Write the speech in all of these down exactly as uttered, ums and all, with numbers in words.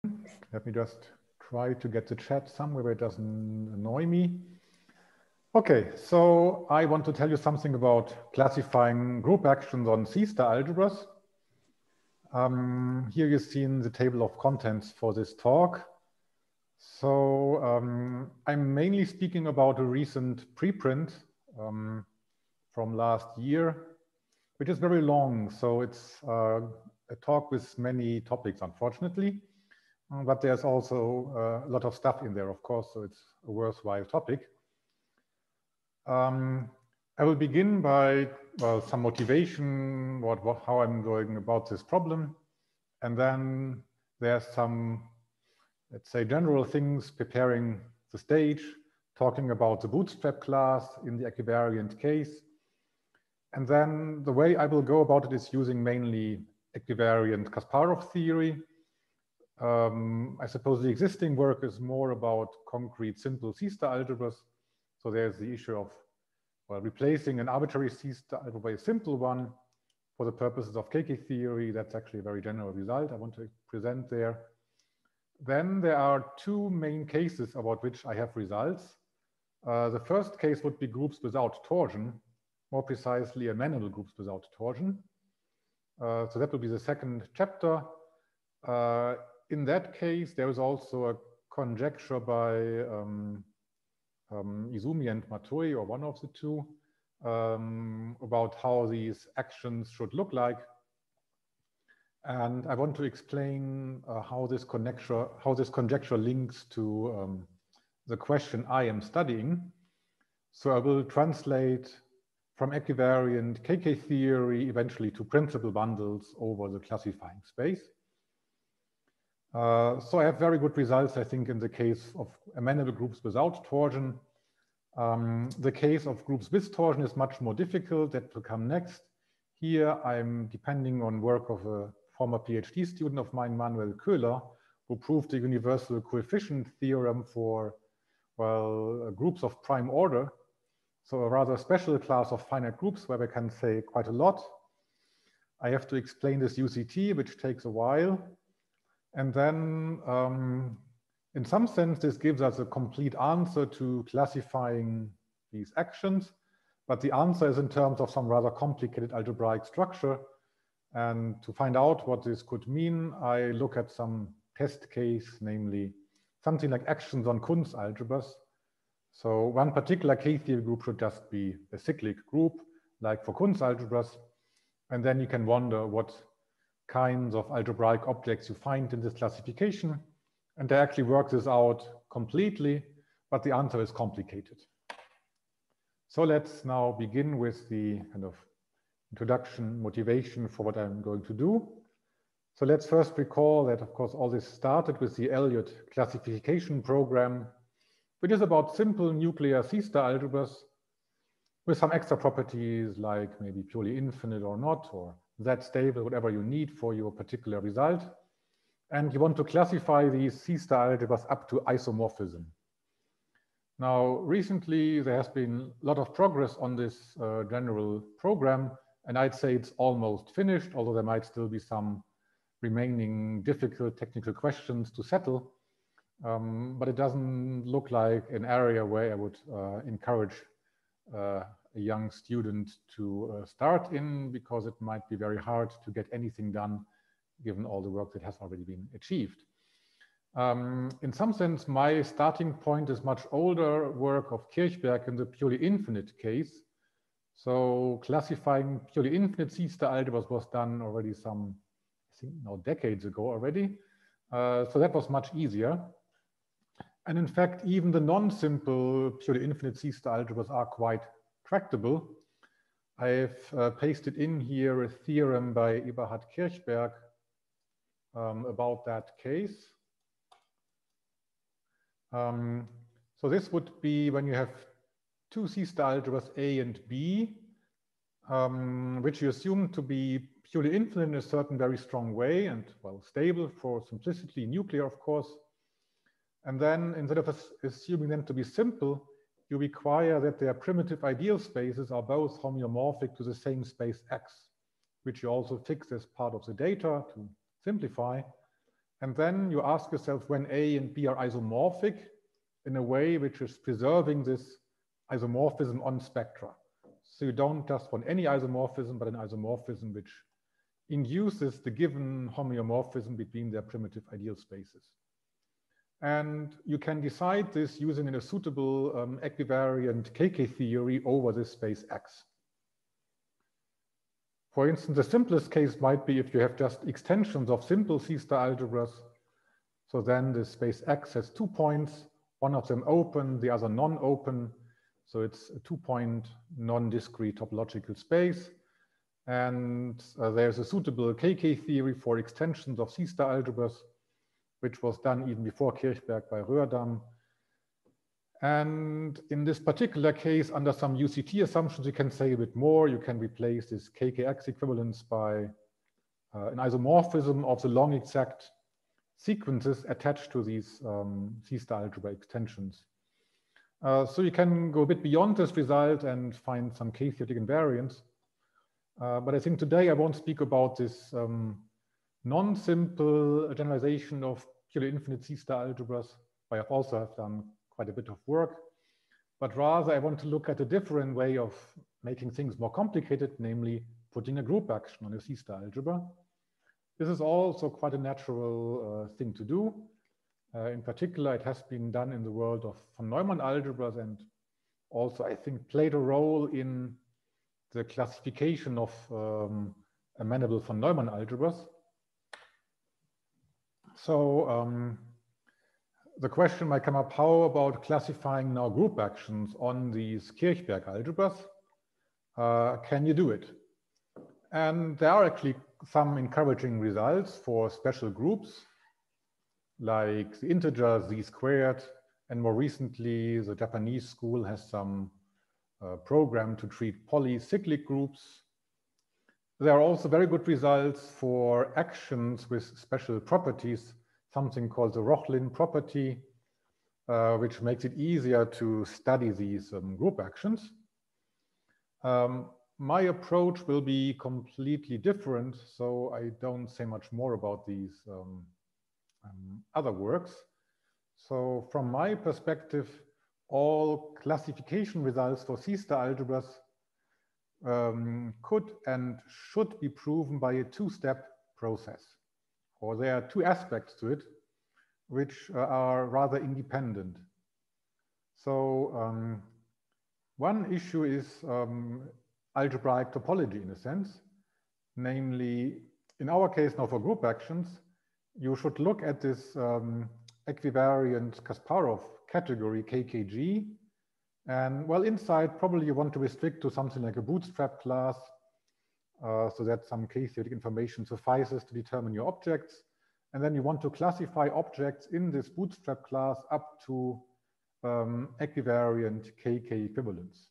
Let me just try to get the chat somewhere where it doesn't annoy me. Okay, so I want to tell you something about classifying group actions on C-star algebras. Um, here you've seen the table of contents for this talk. So um, I'm mainly speaking about a recent preprint um, from last year, which is very long. So it's uh, a talk with many topics, unfortunately. But there's also uh, a lot of stuff in there, of course, so it's a worthwhile topic. Um, I will begin by well, some motivation, what, what, how I'm going about this problem. And then there's some, let's say, general things preparing the stage, talking about the bootstrap class in the equivariant case. And then the way I will go about it is using mainly equivariant Kasparov theory. Um, I suppose the existing work is more about concrete, simple C-star algebras. So there's the issue of well, replacing an arbitrary C-star algebra by a simple one for the purposes of K K theory. That's actually a very general result I want to present there. Then there are two main cases about which I have results. Uh, the first case would be groups without torsion, more precisely amenable groups without torsion. Uh, so that will be the second chapter. Uh, in that case, there is also a conjecture by um, um, Izumi and Matoi, or one of the two, um, about how these actions should look like. And I want to explain uh, how this conjecture, how this conjecture links to um, the question I am studying. So I will translate from equivariant K K theory eventually to principal bundles over the classifying space. Uh, so I have very good results, I think, in the case of amenable groups without torsion. Um, the case of groups with torsion is much more difficult. That will come next. Here I'm depending on work of a former PhD student of mine, Manuel Köhler, who proved the universal coefficient theorem for, well, uh, groups of prime order. So a rather special class of finite groups where we can say quite a lot. I have to explain this U C T, which takes a while. And then, um, in some sense, this gives us a complete answer to classifying these actions. But the answer is in terms of some rather complicated algebraic structure. And to find out what this could mean, I look at some test case, namely something like actions on Kunz algebras. So one particular K-theory group should just be a cyclic group, like for Kunz algebras. And then you can wonder what kinds of algebraic objects you find in this classification. And they actually work this out completely, but the answer is complicated. So let's now begin with the kind of introduction, motivation for what I'm going to do. So let's first recall that, of course, all this started with the Elliott classification program, which is about simple nuclear C-star algebras with some extra properties like maybe purely infinite or not, or Z stable, whatever you need for your particular result. And you want to classify these C-star algebras up to isomorphism. Now, recently, there has been a lot of progress on this uh, general program, and I'd say it's almost finished, although there might still be some remaining difficult technical questions to settle. Um, but it doesn't look like an area where I would uh, encourage uh, a young student to uh, start in, because it might be very hard to get anything done given all the work that has already been achieved. Um, in some sense, my starting point is much older work of Kirchberg in the purely infinite case. So classifying purely infinite C-star algebras was done already some, I think now decades ago already. Uh, so that was much easier. And in fact, even the non-simple purely infinite C-star algebras are quite tractable. I've uh, pasted in here a theorem by Eberhard Kirchberg um, about that case. Um, so this would be when you have two C-star algebras A and B, um, which you assume to be purely infinite in a certain very strong way and, well, stable for simplicity, nuclear, of course. And then instead of assuming them to be simple, you require that their primitive ideal spaces are both homeomorphic to the same space X, which you also fix as part of the data to simplify. And then you ask yourself when A and B are isomorphic in a way which is preserving this isomorphism on spectra. So you don't just want any isomorphism, but an isomorphism which induces the given homeomorphism between their primitive ideal spaces. And you can decide this using a suitable um, equivariant K K theory over this space X. For instance, the simplest case might be if you have just extensions of simple C-star algebras. So then the space X has two points, one of them open, the other non-open. So it's a two-point non-discrete topological space. And uh, there's a suitable K K theory for extensions of C-star algebras, which was done even before Kirchberg by Röhrdamm. And in this particular case, under some U C T assumptions, you can say a bit more. You can replace this K K X equivalence by uh, an isomorphism of the long exact sequences attached to these um, C-star algebra extensions. Uh, so you can go a bit beyond this result and find some K-theoretic invariance. Uh, but I think today I won't speak about this um, non-simple generalization of purely infinite C-star algebras. I have also have done quite a bit of work, but rather I want to look at a different way of making things more complicated, namely putting a group action on a C-star algebra. This is also quite a natural uh, thing to do. Uh, in particular, it has been done in the world of von Neumann algebras, and also I think played a role in the classification of um, amenable von Neumann algebras. So um, the question might come up, how about classifying now group actions on these Kirchberg algebras? Uh, can you do it? And there are actually some encouraging results for special groups, like the integer z squared, and more recently, the Japanese school has some uh, program to treat polycyclic groups. There are also very good results for actions with special properties, something called the Rochlin property, uh, which makes it easier to study these um, group actions. Um, my approach will be completely different, so I don't say much more about these um, um, other works. So from my perspective, all classification results for C-star algebras um, could and should be proven by a two-step process. Or there are two aspects to it, which uh, are rather independent. So um, one issue is um, algebraic topology in a sense, namely, in our case now for group actions, you should look at this um, equivariant Kasparov category K K G. And well, inside probably you want to restrict to something like a bootstrap class, uh, so that some K-theoretic information suffices to determine your objects. And then you want to classify objects in this bootstrap class up to um, equivariant K K equivalence.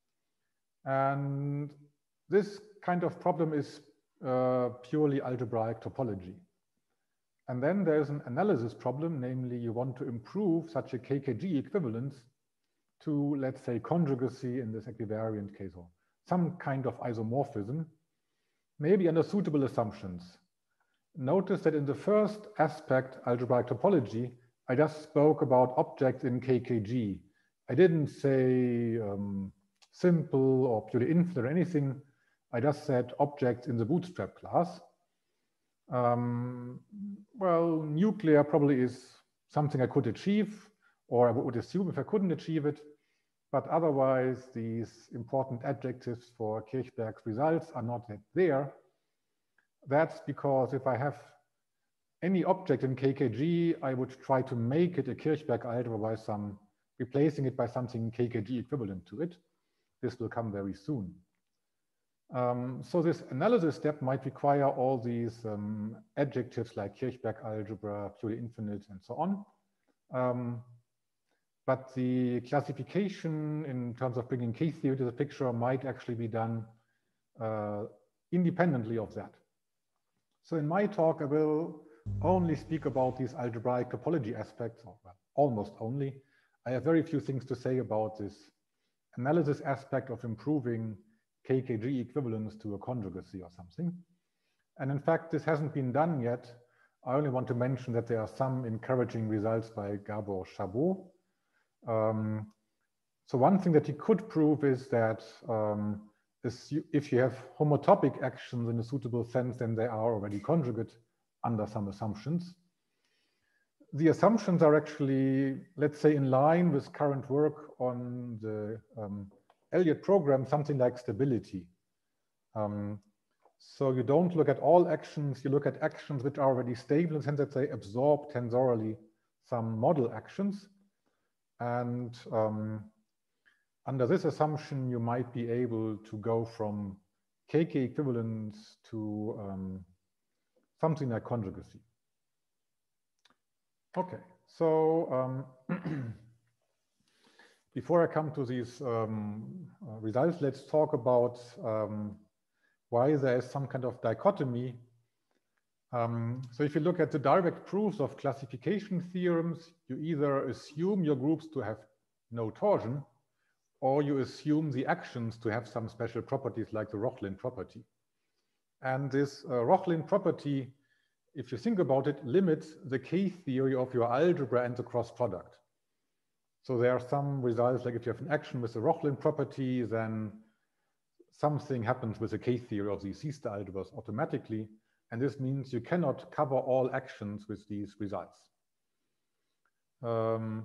And this kind of problem is uh, purely algebraic topology. And then there's an analysis problem, namely you want to improve such a K K G equivalence to, let's say, conjugacy in this equivariant case, or some kind of isomorphism, maybe under suitable assumptions. Notice that in the first aspect, algebraic topology, I just spoke about objects in K K G. I didn't say um, simple or purely infinite or anything. I just said objects in the bootstrap class. Um, well, nuclear probably is something I could achieve, or I would assume if I couldn't achieve it. But otherwise, these important adjectives for Kirchberg's results are not yet there. That's because if I have any object in K K G, I would try to make it a Kirchberg algebra by some, replacing it by something K K G equivalent to it. This will come very soon. Um, so this analysis step might require all these um, adjectives like Kirchberg algebra, purely infinite, and so on. Um, but the classification in terms of bringing K-theory to the picture might actually be done uh, independently of that. So in my talk, I will only speak about these algebraic topology aspects, or well, almost only. I have very few things to say about this analysis aspect of improving K K G equivalence to a conjugacy or something. And in fact, this hasn't been done yet. I only want to mention that there are some encouraging results by Gabor Chabot. Um, so one thing that he could prove is that um, if you have homotopic actions in a suitable sense, then they are already conjugate under some assumptions. The assumptions are actually, let's say, in line with current work on the um, Elliott program, something like stability. Um, so you don't look at all actions, you look at actions which are already stable in the sense that they absorb tensorally some model actions. And um, under this assumption, you might be able to go from K K equivalence to um, something like conjugacy. Okay, so um, before I come to these um, uh, results, let's talk about um, why there is some kind of dichotomy. Um, so if you look at the direct proofs of classification theorems, you either assume your groups to have no torsion, or you assume the actions to have some special properties like the Rochlin property. And this uh, Rochlin property, if you think about it, limits the K-theory of your algebra and the cross product. So there are some results, like if you have an action with the Rochlin property, then something happens with the K-theory of these C-star algebras automatically. And this means you cannot cover all actions with these results. Um,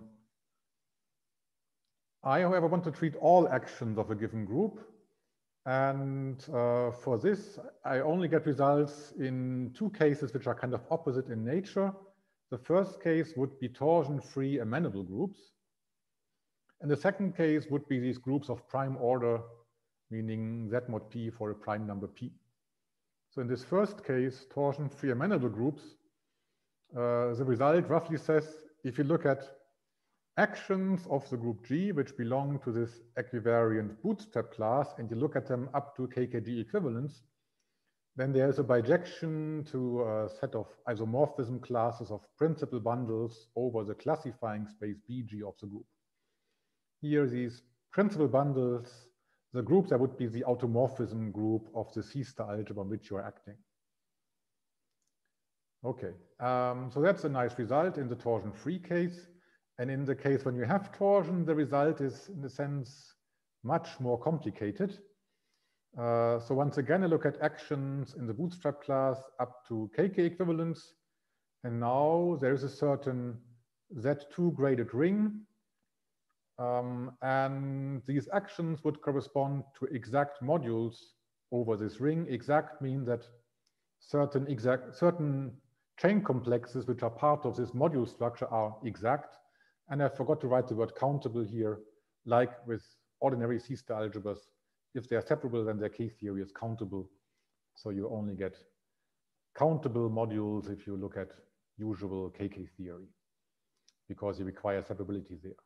I, however, want to treat all actions of a given group. And uh, for this, I only get results in two cases which are kind of opposite in nature. The first case would be torsion-free amenable groups. And the second case would be these groups of prime order, meaning Z mod P for a prime number P. So in this first case, torsion-free amenable groups, uh, the result roughly says, if you look at actions of the group G, which belong to this equivariant bootstrap class, and you look at them up to K K G equivalence, then there's a bijection to a set of isomorphism classes of principal bundles over the classifying space B G of the group. Here, these principal bundles, the group that would be the automorphism group of the C-star algebra on which you're acting. Okay, um, so that's a nice result in the torsion-free case. And in the case when you have torsion, the result is, in a sense, much more complicated. Uh, so once again, I look at actions in the bootstrap class up to K K equivalence. And now there is a certain Z two graded ring. Um, and these actions would correspond to exact modules over this ring. Exact means that certain, exact, certain chain complexes which are part of this module structure are exact. And I forgot to write the word countable here, like with ordinary C-star algebras. If they are separable, then their K-theory is countable. So you only get countable modules if you look at usual K K theory, because you require separability there.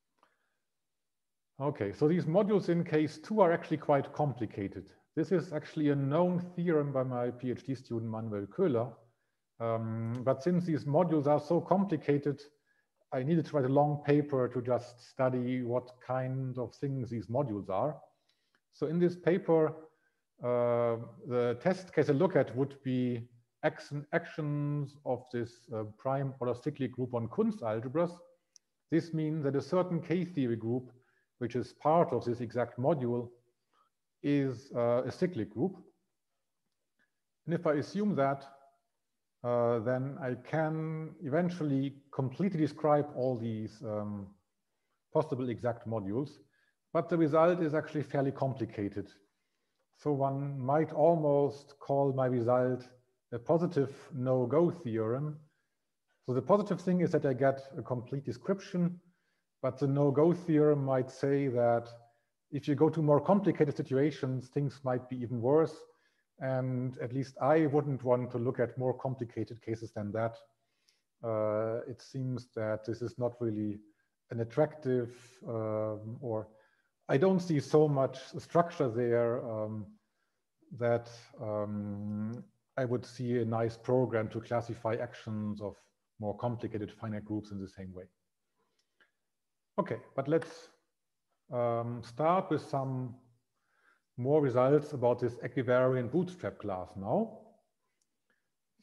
Okay, so these modules in case two are actually quite complicated. This is actually a known theorem by my PhD student Manuel Köhler. Um, but since these modules are so complicated, I needed to write a long paper to just study what kind of things these modules are. So in this paper, uh, the test case I look at would be action, actions of this uh, prime order cyclic group on Kunst algebras. This means that a certain K-theory group, which is part of this exact module, is uh, a cyclic group. And if I assume that, Uh, then I can eventually completely describe all these um, possible exact modules, but the result is actually fairly complicated. So one might almost call my result a positive no-go theorem. So the positive thing is that I get a complete description, but the no-go theorem might say that if you go to more complicated situations, things might be even worse. And at least I wouldn't want to look at more complicated cases than that. Uh, it seems that this is not really an attractive, um, or I don't see so much structure there um, that um, I would see a nice program to classify actions of more complicated finite groups in the same way. Okay, but let's um, start with some more results about this equivariant bootstrap class now.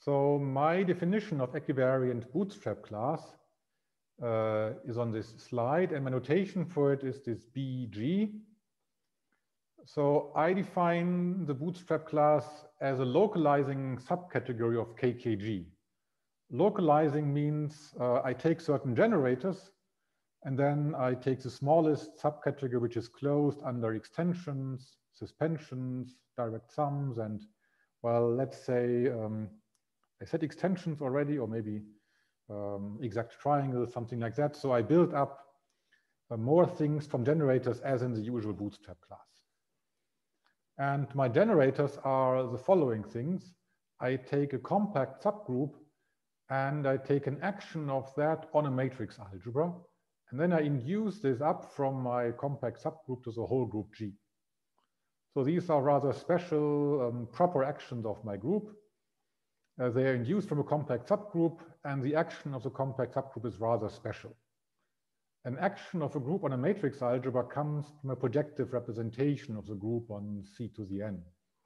So my definition of equivariant bootstrap class uh, is on this slide, and my notation for it is this B G. So I define the bootstrap class as a localizing subcategory of K K G. Localizing means uh, I take certain generators, and then I take the smallest subcategory, which is closed under extensions, suspensions, direct sums, and, well, let's say, um, I said extensions already, or maybe um, exact triangles, something like that. So I build up uh, more things from generators as in the usual bootstrap class. And my generators are the following things. I take a compact subgroup, and I take an action of that on a matrix algebra. And then I induce this up from my compact subgroup to the whole group G. So these are rather special um, proper actions of my group. Uh, they are induced from a compact subgroup, and the action of the compact subgroup is rather special. An action of a group on a matrix algebra comes from a projective representation of the group on C to the n.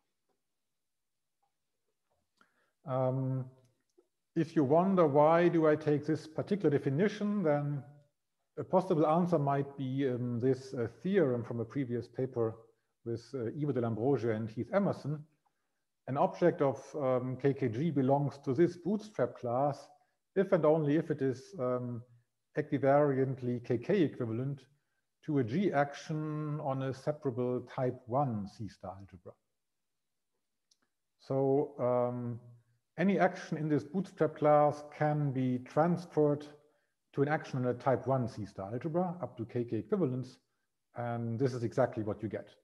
Um, if you wonder why do I take this particular definition, then a possible answer might be um, this uh, theorem from a previous paper with uh, Ivo Dell'Ambrosio and Heath Emerson. An object of um, K K G belongs to this bootstrap class if and only if it is um, equivariantly K K equivalent to a G action on a separable type one C-star algebra. So um, any action in this bootstrap class can be transferred to an action on a type one C-star algebra up to K K equivalence, and this is exactly what you get.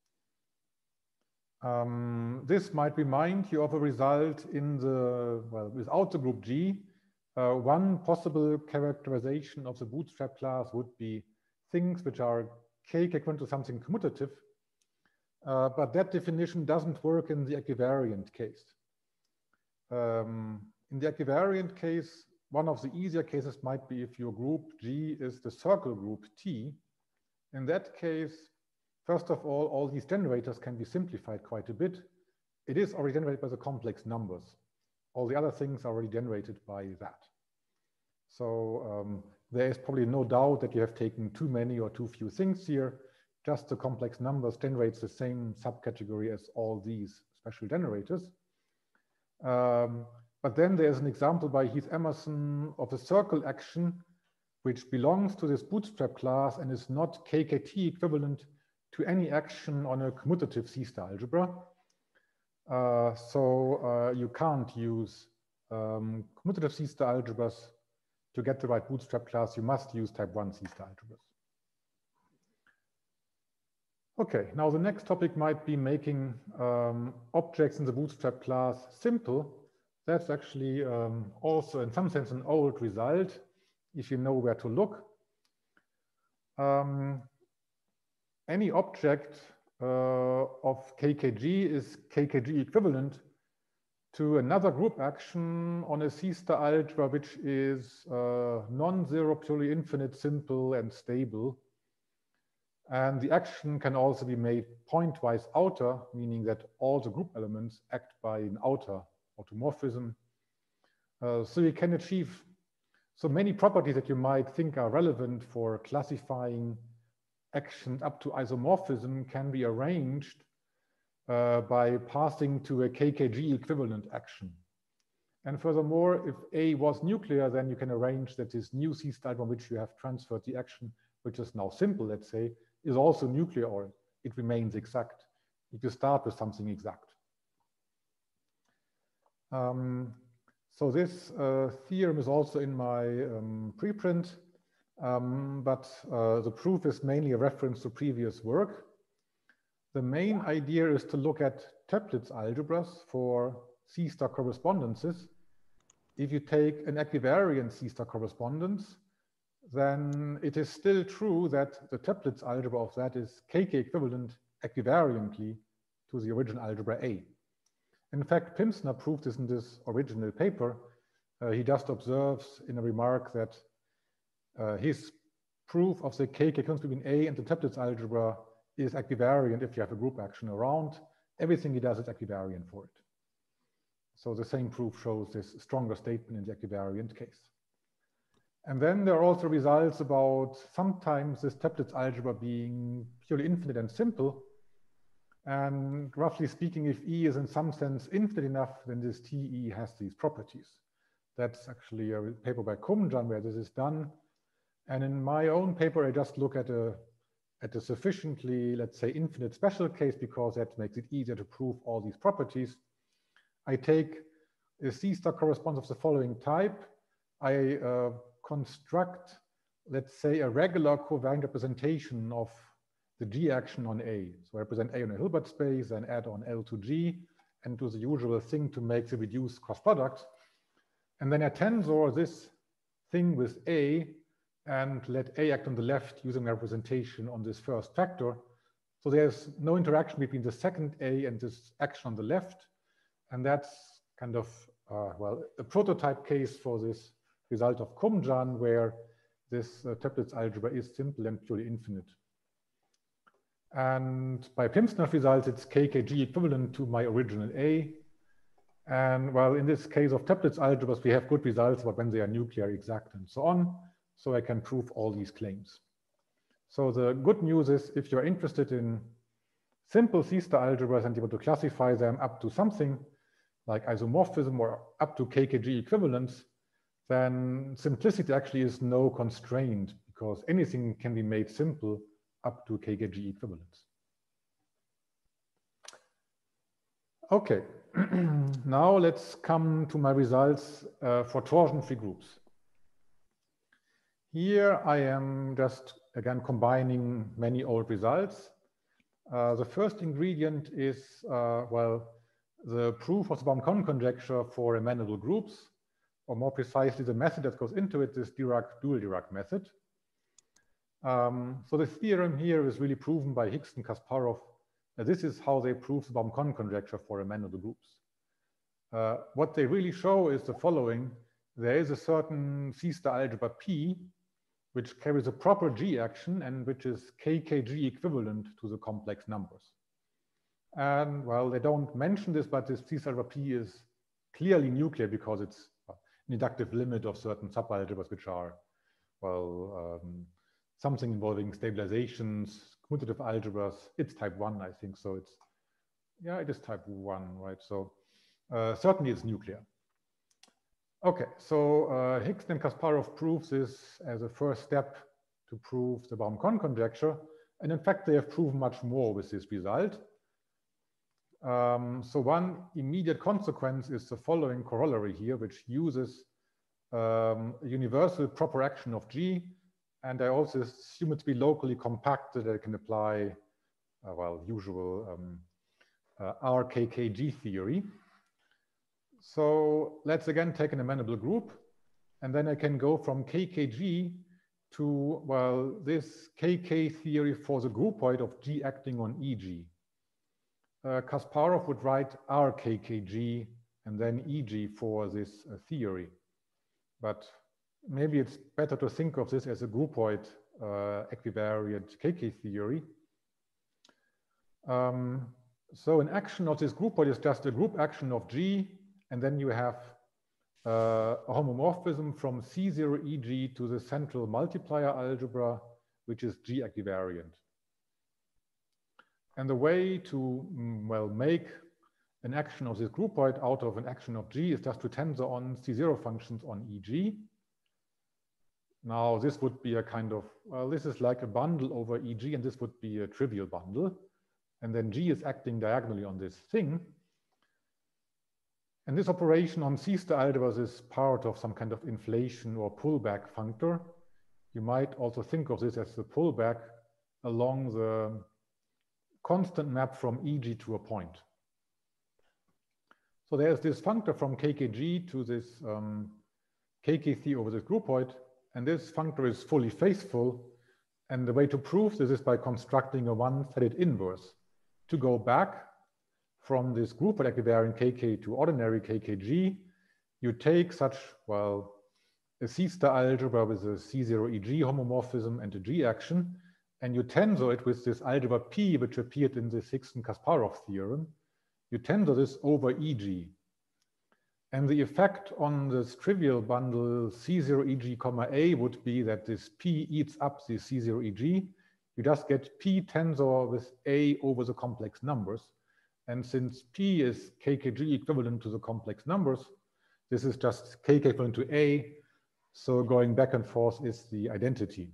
Um, this might remind you of a result in the, well, without the group G. Uh, one possible characterization of the bootstrap class would be things which are K equivalent to something commutative, uh, but that definition doesn't work in the equivariant case. Um, in the equivariant case, one of the easier cases might be if your group G is the circle group T. In that case, first of all, all these generators can be simplified quite a bit. It is already generated by the complex numbers. All the other things are already generated by that. So um, there is probably no doubt that you have taken too many or too few things here. Just the complex numbers generates the same subcategory as all these special generators. Um, but then there's an example by Heath Emerson of a circle action which belongs to this bootstrap class and is not K K T equivalent to any action on a commutative C-star algebra. Uh, so uh, you can't use um, commutative C-star algebras to get the right bootstrap class. You must use type one C-star algebras. Okay, now the next topic might be making um, objects in the bootstrap class simple. That's actually um, also in some sense an old result, if you know where to look. Um, any object uh, of K K G is K K G equivalent to another group action on a C-star algebra, which is uh, non-zero, purely infinite, simple, and stable. And the action can also be made pointwise outer, meaning that all the group elements act by an outer automorphism. Uh, so you can achieve so many properties that you might think are relevant for classifying actions up to isomorphism can be arranged uh, by passing to a K K G equivalent action. And furthermore, if A was nuclear, then you can arrange that this new C-star on which you have transferred the action, which is now simple, let's say, is also nuclear, or it remains exact if you start with something exact. Um, so this uh, theorem is also in my um, preprint, um, but uh, the proof is mainly a reference to previous work. The main idea is to look at Toeplitz algebras for C-star correspondences. If you take an equivariant C-star correspondence, then it is still true that the Toeplitz algebra of that is K K equivalent equivariantly to the original algebra A. In fact, Pimsner proved this in this original paper. Uh, he just observes in a remark that uh, his proof of the K K equivalence between A and the Toeplitz algebra is equivariant if you have a group action around. Everything he does is equivariant for it. So the same proof shows this stronger statement in the equivariant case. And then there are also results about sometimes this Toeplitz algebra being purely infinite and simple. And roughly speaking, if E is in some sense infinite enough, then this T E has these properties. That's actually a paper by Kumjan where this is done. And in my own paper, I just look at a, at a sufficiently, let's say, infinite special case, because that makes it easier to prove all these properties. I take a C star corresponds of the following type. I uh, construct, let's say, a regular covariant representation of the G action on A. So I represent A on a Hilbert space and add on L to G and do the usual thing to make the reduced cross product. And then I tensor this thing with A and let A act on the left using representation on this first factor. So there's no interaction between the second A and this action on the left. And that's kind of, uh, well, a prototype case for this result of Kumjan, where this uh, Toeplitz algebra is simple and purely infinite. And by Plimsonoff results, it's K K G equivalent to my original A. And well, in this case of Toeplitz algebras, we have good results about when they are nuclear exact and so on. So I can prove all these claims. So the good news is, if you're interested in simple C star algebras and you want to classify them up to something like isomorphism or up to K K G equivalence, then simplicity actually is no constraint, because anything can be made simple up to K K G equivalence. Okay, now let's come to my results uh, for torsion-free groups. Here I am just, again, combining many old results. Uh, the first ingredient is, uh, well, the proof of the Baum-Conn conjecture for amenable groups, or more precisely, the method that goes into it, this Dirac, dual Dirac method. Um, so the theorem here is really proven by Higgs and Kasparov. Uh, this is how they prove the Baum-Conn conjecture for amenable groups. Uh, what they really show is the following. There is a certain C star algebra P, which carries a proper G action and which is K K G equivalent to the complex numbers. And well, they don't mention this, but this C star algebra P is clearly nuclear because it's an inductive limit of certain subalgebras, which are, well, um, something involving stabilizations, commutative algebras. It's type one, I think. So it's, yeah, it is type one, right? So uh, certainly it's nuclear. Okay, so uh, Higgs and Kasparov proves this as a first step to prove the Baum-Conn conjecture. And in fact, they have proven much more with this result. Um, so one immediate consequence is the following corollary here, which uses um, a universal proper action of G. And I also assume it to be locally compacted. I can apply, uh, well, usual um, uh, R K K G theory. So let's again take an amenable group. And then I can go from K K G to, well, this K K theory for the groupoid of G acting on E G. Uh, Kasparov would write R K K G and then E G for this uh, theory. But maybe it's better to think of this as a groupoid uh, equivariant K K theory. Um, so an action of this groupoid is just a group action of G, and then you have uh, a homomorphism from C zero E G to the central multiplier algebra, which is G equivariant. And the way to, well, make an action of this groupoid out of an action of G is just to tensor on C zero functions on E G. Now, this would be a kind of, well, this is like a bundle over E G, and this would be a trivial bundle. And then G is acting diagonally on this thing. And this operation on C star algebras is part of some kind of inflation or pullback functor. You might also think of this as the pullback along the constant map from E G to a point. So there's this functor from K K G to this um, K K C over this groupoid, and this functor is fully faithful. And the way to prove this is by constructing a one-sided inverse. To go back from this groupoid equivariant K K to ordinary K K G, you take such, well, a C star algebra with a C zero E G homomorphism and a G action, and you tensor it with this algebra P, which appeared in the Higgs and Kasparov theorem. You tensor this over E G. And the effect on this trivial bundle C zero E G comma A would be that this P eats up the C zero E G. You just get P tensor with A over the complex numbers. And since P is K K G equivalent to the complex numbers, this is just K K equivalent to A. So going back and forth is the identity.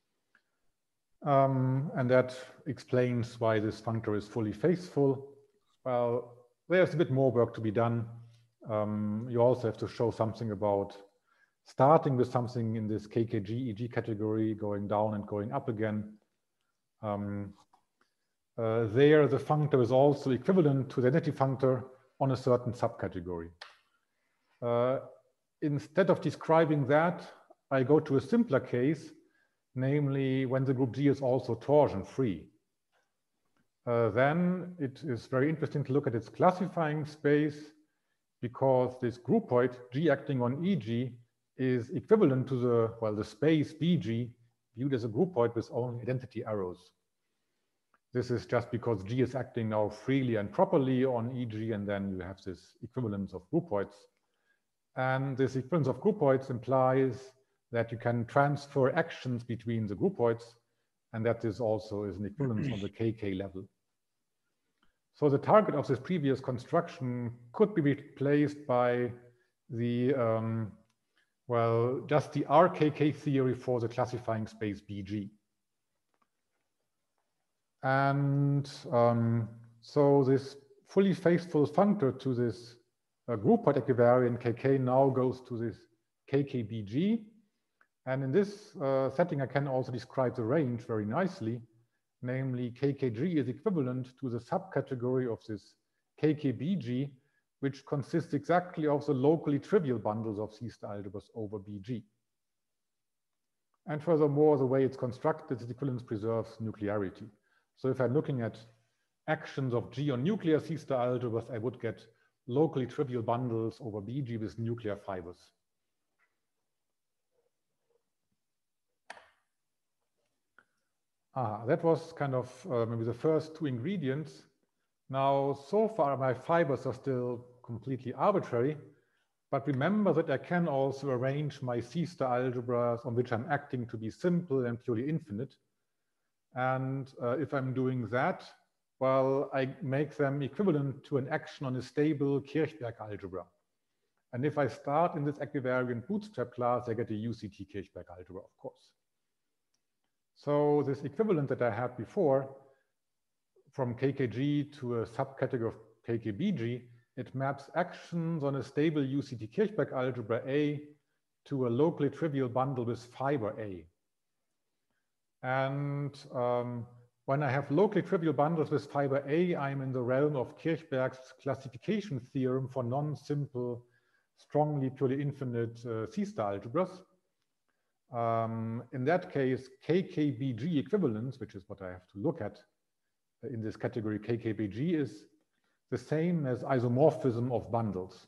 Um, and that explains why this functor is fully faithful. Well, there's a bit more work to be done. Um, you also have to show something about starting with something in this K K G E G category, going down and going up again. Um, uh, there, the functor is also equivalent to the identity functor on a certain subcategory. Uh, instead of describing that, I go to a simpler case, namely when the group G is also torsion-free. Uh, then it is very interesting to look at its classifying space, because this groupoid G acting on E G is equivalent to the, well, the space B G viewed as a groupoid with only identity arrows. This is just because G is acting now freely and properly on E G, and then you have this equivalence of groupoids. And this equivalence of groupoids implies that you can transfer actions between the groupoids, and that this also is an equivalence on the K K level. So the target of this previous construction could be replaced by the, um, well, just the R K K theory for the classifying space B G. And um, so this fully faithful functor to this uh, groupoid equivariant K K now goes to this K K B G. And in this uh, setting, I can also describe the range very nicely. Namely, K K G is equivalent to the subcategory of this K K B G, which consists exactly of the locally trivial bundles of C-star algebras over B G. And furthermore, the way it's constructed, this equivalence preserves nuclearity. So if I'm looking at actions of G on nuclear C-star algebras, I would get locally trivial bundles over B G with nuclear fibers. Ah, that was kind of uh, maybe the first two ingredients. Now, so far, my fibers are still completely arbitrary, but remember that I can also arrange my C-star algebras on which I'm acting to be simple and purely infinite. And uh, if I'm doing that, well, I make them equivalent to an action on a stable Kirchberg algebra. And if I start in this equivariant bootstrap class, I get a U C T Kirchberg algebra, of course. So this equivalent that I had before from K K G to a subcategory of K K B G, it maps actions on a stable U C T Kirchberg algebra A to a locally trivial bundle with fiber A. And um, when I have locally trivial bundles with fiber A, I'm in the realm of Kirchberg's classification theorem for non-simple, strongly purely infinite uh, C-star algebras. Um, in that case, K K B G equivalence, which is what I have to look at in this category, K K B G is the same as isomorphism of bundles.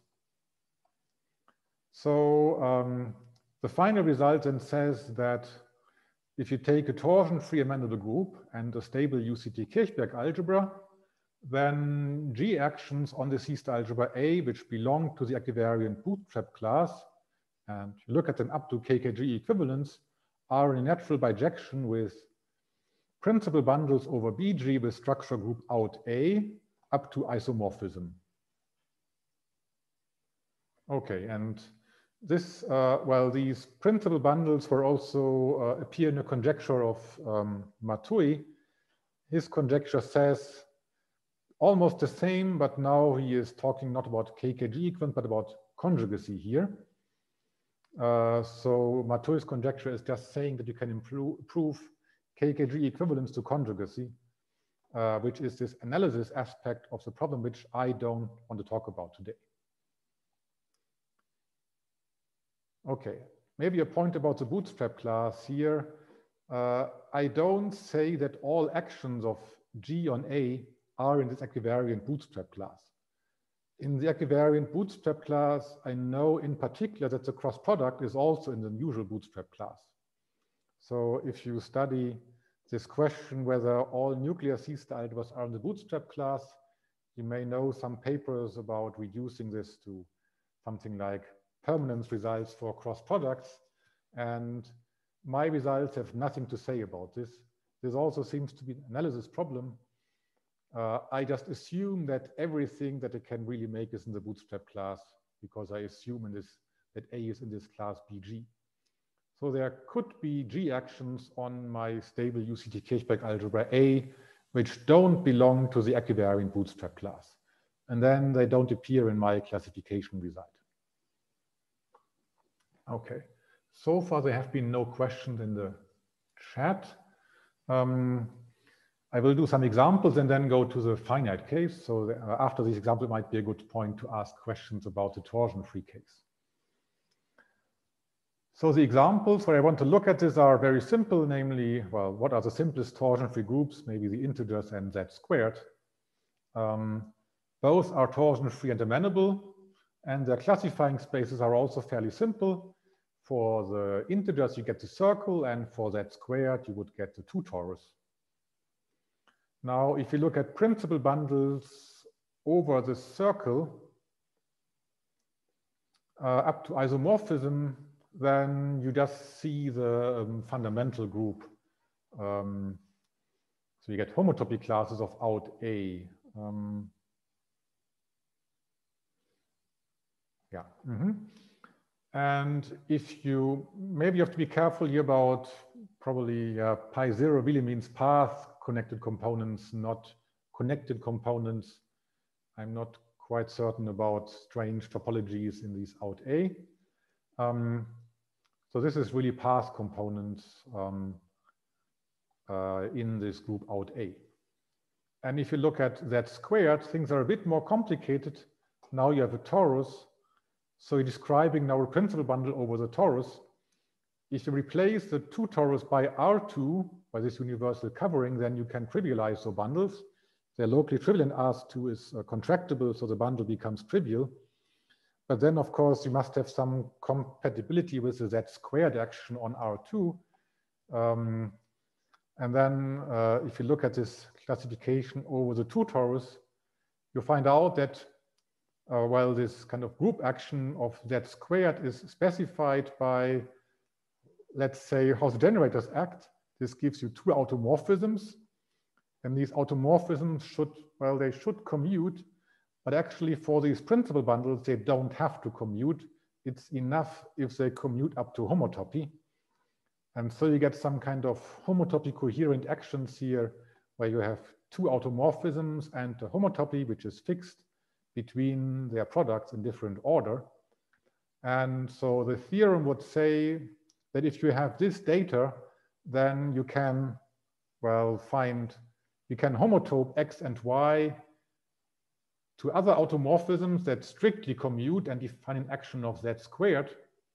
So um, the final result then says that if you take a torsion-free amendable group and a stable U C T Kirchberg algebra, then G actions on the C-star algebra A, which belong to the equivariant bootstrap class, and you look at them up to K K G equivalence, are in a natural bijection with principal bundles over B G with structure group out A up to isomorphism. Okay, and this, uh, well, these principal bundles were also uh, appear in a conjecture of um, Matui. His conjecture says almost the same, but now he is talking not about K K G equivalent, but about conjugacy here. Uh, so Matui's conjecture is just saying that you can improve, prove K K G equivalence to conjugacy, uh, which is this analysis aspect of the problem, which I don't want to talk about today. Okay, maybe a point about the bootstrap class here. Uh, I don't say that all actions of G on A are in this equivariant bootstrap class. In the equivariant bootstrap class, I know in particular that the cross product is also in the usual bootstrap class. So if you study this question whether all nuclear C-star algebras are in the bootstrap class, you may know some papers about reducing this to something like permanence results for cross products. And my results have nothing to say about this. This also seems to be an analysis problem. Uh, I just assume that everything that it can really make is in the bootstrap class, because I assume in this that A is in this class B G. So there could be G actions on my stable U C T Kirchberg algebra A, which don't belong to the equivariant bootstrap class. And then they don't appear in my classification result. Okay, so far there have been no questions in the chat. Um, I will do some examples and then go to the finite case. So the, uh, after this example, it might be a good point to ask questions about the torsion-free case. So the examples where I want to look at this are very simple, namely, well, what are the simplest torsion-free groups? Maybe the integers and z squared. Um, both are torsion-free and amenable, and their classifying spaces are also fairly simple. For the integers, you get the circle, and for z squared, you would get the two torus. Now, if you look at principal bundles over the circle uh, up to isomorphism, then you just see the um, fundamental group. Um, so you get homotopy classes of out A. Um, yeah. Mm-hmm. And if you, maybe you have to be careful here about probably uh, pi zero really means path connected components, not connected components. I'm not quite certain about strange topologies in these out A. Um, so this is really path components um, uh, in this group out A. And if you look at z squared, things are a bit more complicated. Now you have a torus. So you're describing now a principal bundle over the torus. If you replace the two torus by R two, by this universal covering, then you can trivialize the bundles. They're locally trivial and R two is uh, contractible, so the bundle becomes trivial. But then, of course, you must have some compatibility with the z squared action on R two. Um, and then uh, if you look at this classification over the two torus, you find out that uh, while this kind of group action of z squared is specified by, let's say, how the generators act, this gives you two automorphisms. And these automorphisms should, well, they should commute, but actually for these principal bundles, they don't have to commute. It's enough if they commute up to homotopy. And so you get some kind of homotopy coherent actions here, where you have two automorphisms and a homotopy, which is fixed between their products in different order. And so the theorem would say that if you have this data, then you can, well, find, you can homotope X and Y to other automorphisms that strictly commute and define an action of z squared.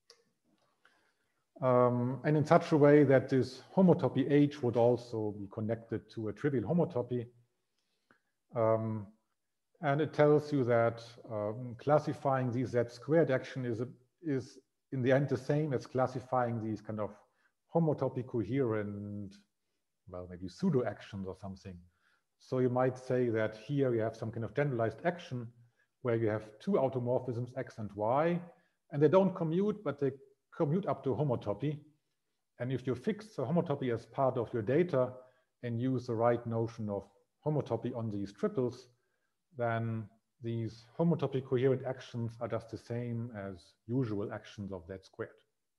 Um, and in such a way that this homotopy H would also be connected to a trivial homotopy. Um, and it tells you that um, classifying these z squared action is, a, is in the end the same as classifying these kind of homotopy coherent, well, maybe pseudo actions or something. So you might say that here you have some kind of generalized action where you have two automorphisms X and Y, and they don't commute, but they commute up to homotopy. And if you fix the homotopy as part of your data and use the right notion of homotopy on these triples, then these homotopy coherent actions are just the same as usual actions of z squared.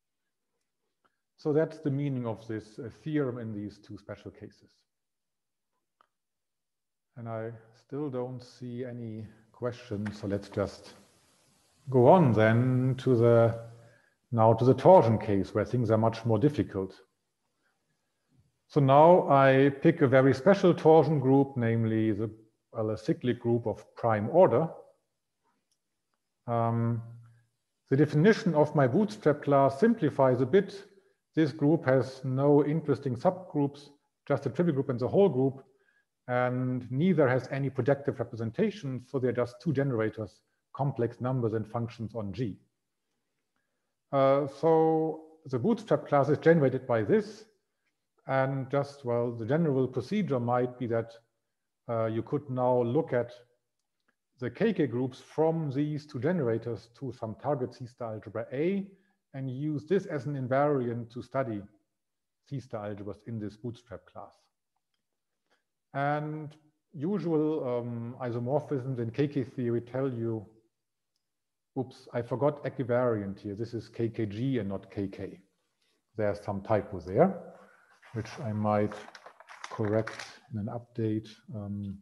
So that's the meaning of this uh, theorem in these two special cases. And I still don't see any questions, so let's just go on then to the, now to the torsion case, where things are much more difficult. So now I pick a very special torsion group, namely the well, a cyclic group of prime order. Um, the definition of my bootstrap class simplifies a bit. This group has no interesting subgroups, just a trivial group and the whole group, and neither has any projective representation, so they're just two generators, complex numbers and functions on G. Uh, so the bootstrap class is generated by this, and just, well, the general procedure might be that uh, you could now look at the K K groups from these two generators to some target C-star algebra A and use this as an invariant to study C-star algebras in this bootstrap class. And usual um, isomorphisms in K K theory tell you, oops, I forgot equivariant here. This is K K G and not K K. There's some typo there, which I might correct in an update. Um,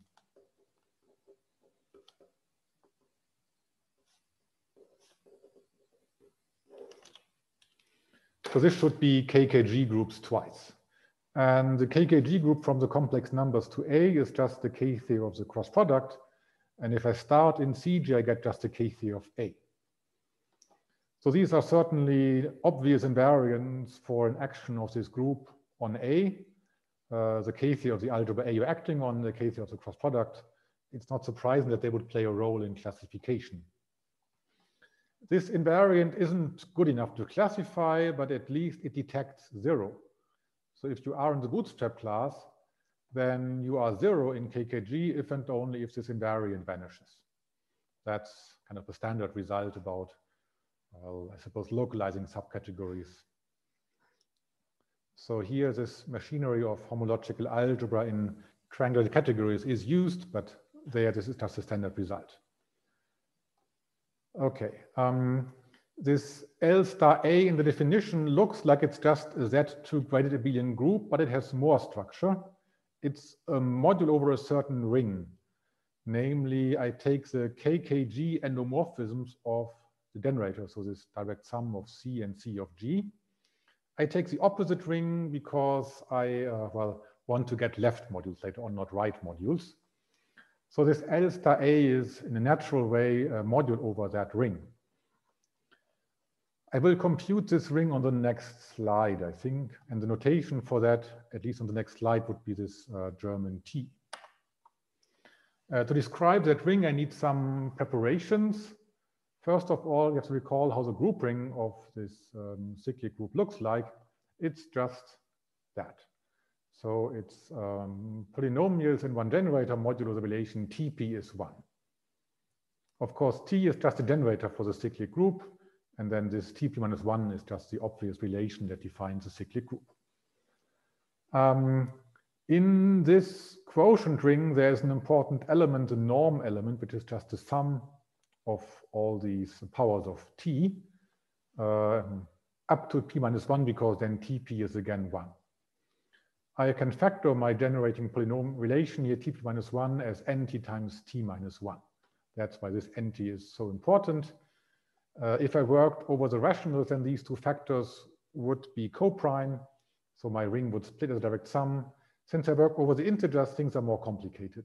so this should be K K G groups twice. And the K K G group from the complex numbers to A is just the K theory of the cross product. And if I start in C G, I get just the K theory of A. So these are certainly obvious invariants for an action of this group on A. Uh, the K theory of the algebra A you're acting on, the K theory of the cross product. It's not surprising that they would play a role in classification. This invariant isn't good enough to classify, but at least it detects zero. So if you are in the bootstrap class, then you are zero in K K G if and only if this invariant vanishes. That's kind of the standard result about, well, I suppose, localizing subcategories. So here this machinery of homological algebra in triangular categories is used, but there this is just a standard result. Okay, um, this L star A in the definition looks like it's just a Z two graded abelian group, but it has more structure. It's a module over a certain ring. Namely, I take the K K G endomorphisms of the generator, so this direct sum of C and C of G. I take the opposite ring because I, uh, well, want to get left modules later on, not right modules. So this L star A is, in a natural way, a module over that ring. I will compute this ring on the next slide, I think. And the notation for that, at least on the next slide, would be this uh, German T. Uh, to describe that ring, I need some preparations. First of all, you have to recall how the group ring of this um, cyclic group looks like. It's just that. So it's um, polynomials in one generator modulo the relation T P is one. Of course, T is just a generator for the cyclic group. And then this T P minus one is just the obvious relation that defines the cyclic group. Um, in this quotient ring, there's an important element, the norm element, which is just the sum of all these powers of T uh, up to P minus one, because then T P is again one. I can factor my generating polynomial relation here, T P minus one, as N T times T minus one. That's why this N T is so important. Uh, if I worked over the rationals, then these two factors would be coprime. So my ring would split as a direct sum. Since I work over the integers, things are more complicated.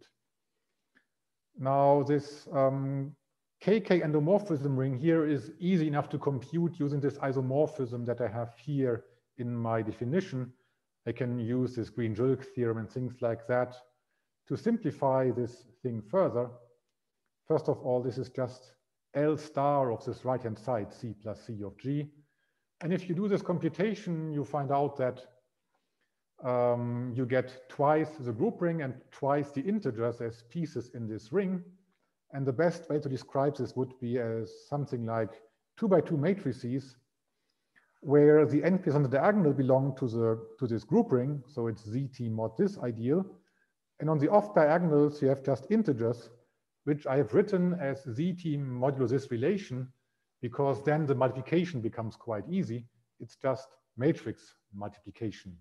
Now this um, K K endomorphism ring here is easy enough to compute using this isomorphism that I have here in my definition. I can use this Green-Julk theorem and things like that to simplify this thing further. First of all, this is just L star of this right-hand side, C plus C of G. And if you do this computation, you find out that um, you get twice the group ring and twice the integers as pieces in this ring. And the best way to describe this would be as something like two by two matrices, where the n pairs on the diagonal belong to, the, to this group ring. So it's Z T mod this ideal. And on the off diagonals, you have just integers, which I have written as Z T modulo this relation, because then the multiplication becomes quite easy. It's just matrix multiplication.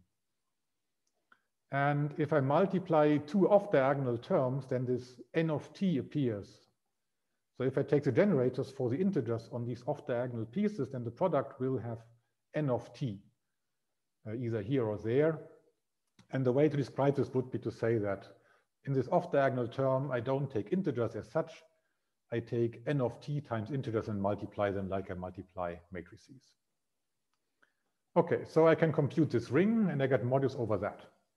And if I multiply two off-diagonal terms, then this n of t appears. So if I take the generators for the integers on these off-diagonal pieces, then the product will have n of t, uh, either here or there. And the way to describe this would be to say that in this off-diagonal term, I don't take integers as such. I take n of t times integers and multiply them like I multiply matrices. Okay, so I can compute this ring and I get modules over that.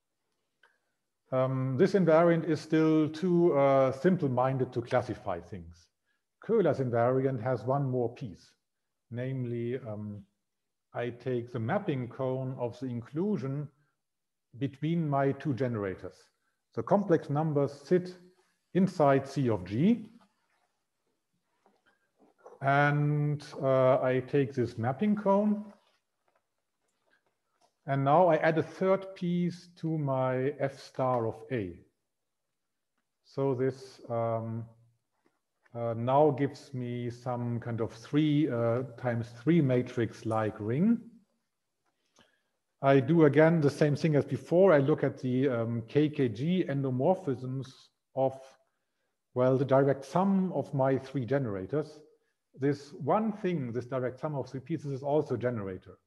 Um, this invariant is still too uh, simple-minded to classify things. Köhler's invariant has one more piece. Namely, um, I take the mapping cone of the inclusion between my two generators. The complex numbers sit inside C of G. And uh, I take this mapping cone. And now I add a third piece to my F star of A. So this um, uh, now gives me some kind of three uh, times three matrix-like ring. I do again the same thing as before. I look at the um, K K G endomorphisms of, well, the direct sum of my three generators. This one thing, this direct sum of three pieces, is also a generator.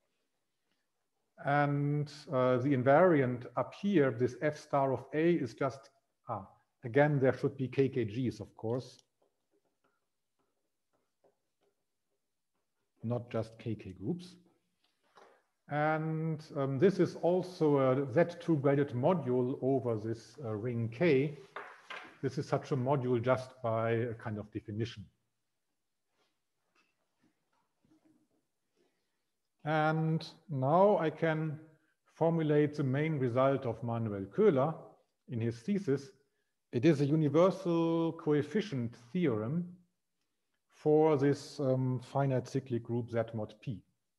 And uh, the invariant up here, this F star of A, is just, ah, again, there should be K K Gs, of course, not just K K groups. And um, this is also a Z two graded module over this uh, ring K. This is such a module just by a kind of definition. And now I can formulate the main result of Manuel Köhler in his thesis. It is a universal coefficient theorem for this um, finite cyclic group Z mod P.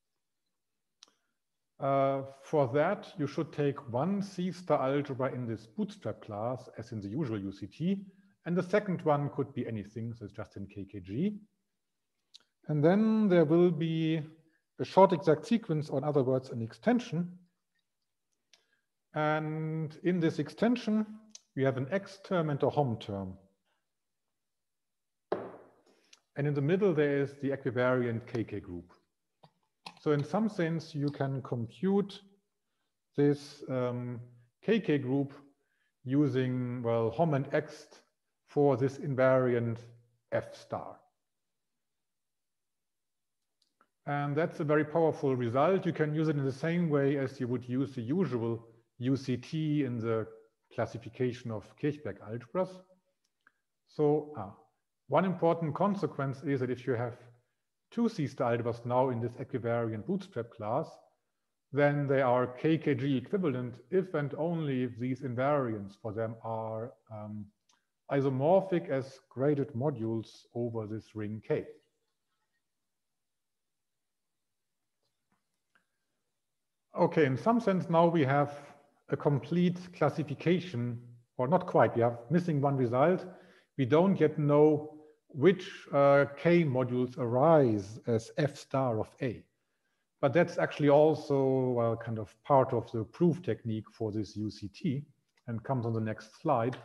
Uh, for that, you should take one C-star algebra in this bootstrap class, as in the usual U C T, and the second one could be anything, so it's just in K K G. And then there will be a short exact sequence, or in other words, an extension. And in this extension, we have an X term and a Hom term. And in the middle, there is the equivariant K K group. So in some sense, you can compute this um, K K group using, well, Hom and X for this invariant F star. And that's a very powerful result. You can use it in the same way as you would use the usual U C T in the classification of Kirchberg algebras. So ah, one important consequence is that if you have two C-star algebras now in this equivariant bootstrap class, then they are K K G equivalent if and only if these invariants for them are um, isomorphic as graded modules over this ring K. Okay, in some sense now we have a complete classification, or not quite, we have missing one result. We don't yet know which uh, K modules arise as F star of A. But that's actually also well, kind of part of the proof technique for this U C T and comes on the next slide.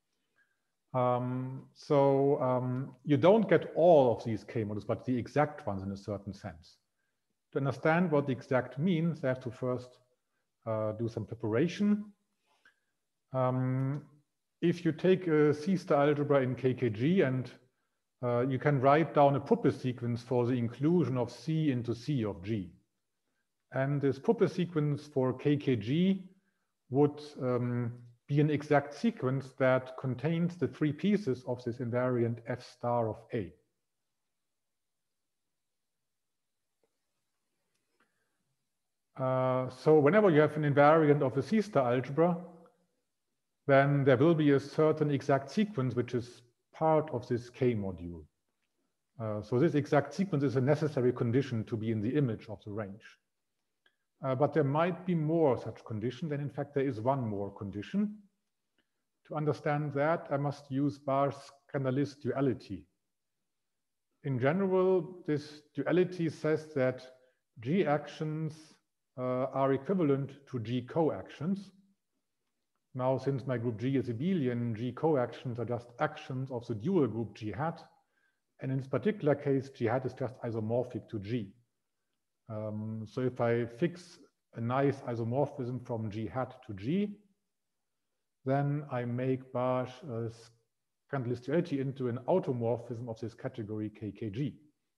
Um, so um, you don't get all of these K modules, but the exact ones in a certain sense. To understand what the exact means, I have to first uh, do some preparation. Um, if you take a C-star algebra in K K G and uh, you can write down a Puppe sequence for the inclusion of C into C of G. And this Puppe sequence for K K G would um, be an exact sequence that contains the three pieces of this invariant F star of A. Uh, so whenever you have an invariant of a C-star algebra, then there will be a certain exact sequence which is part of this K module. Uh, so this exact sequence is a necessary condition to be in the image of the range. Uh, but there might be more such conditions, and in fact there is one more condition. To understand that, I must use Barr's Scandalis duality. In general, this duality says that G actions uh, are equivalent to G coactions. Now, since my group G is abelian, G coactions are just actions of the dual group G hat. And in this particular case, G hat is just isomorphic to G. Um, so if I fix a nice isomorphism from G hat to G, then I make Barr's uh, Scandalis duality into an automorphism of this category K K G.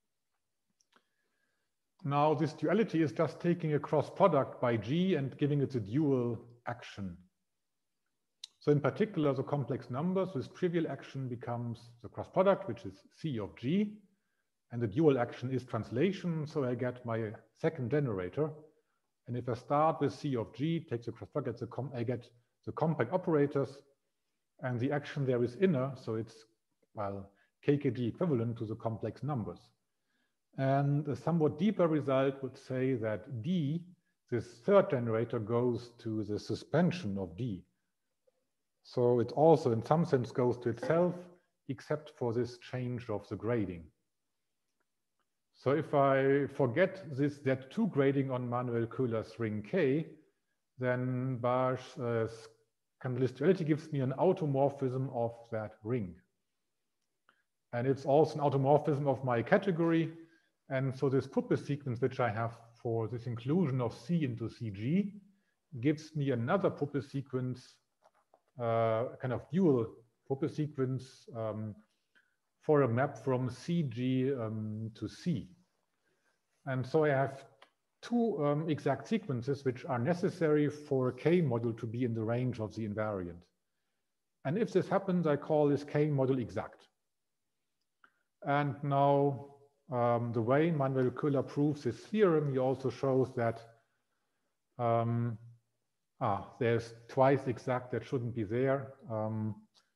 Now, this duality is just taking a cross product by G and giving it a dual action. So in particular, the complex numbers with trivial action becomes the cross product, which is C of G, and the dual action is translation. So I get my second generator. And if I start with C of G, take the cross product, the com I get the compact operators, and the action there is inner. So it's, well, K K G equivalent to the complex numbers. And a somewhat deeper result would say that D, this third generator, goes to the suspension of D. So it also, in some sense, goes to itself, except for this change of the grading. So if I forget this Z two grading on Manuel Köhler's ring K, then Barr's uh, candidalistic gives me an automorphism of that ring. And it's also an automorphism of my category. And so this Puppe sequence, which I have for this inclusion of C into C G, gives me another Puppe sequence, uh, kind of dual Puppe sequence um, for a map from C G um, to C. And so I have two um, exact sequences which are necessary for a K module to be in the range of the invariant. And if this happens, I call this K module exact. And now um, the way Manuel Köhler proves his theorem, he also shows that um, ah, there's twice exact that shouldn't be there. Um,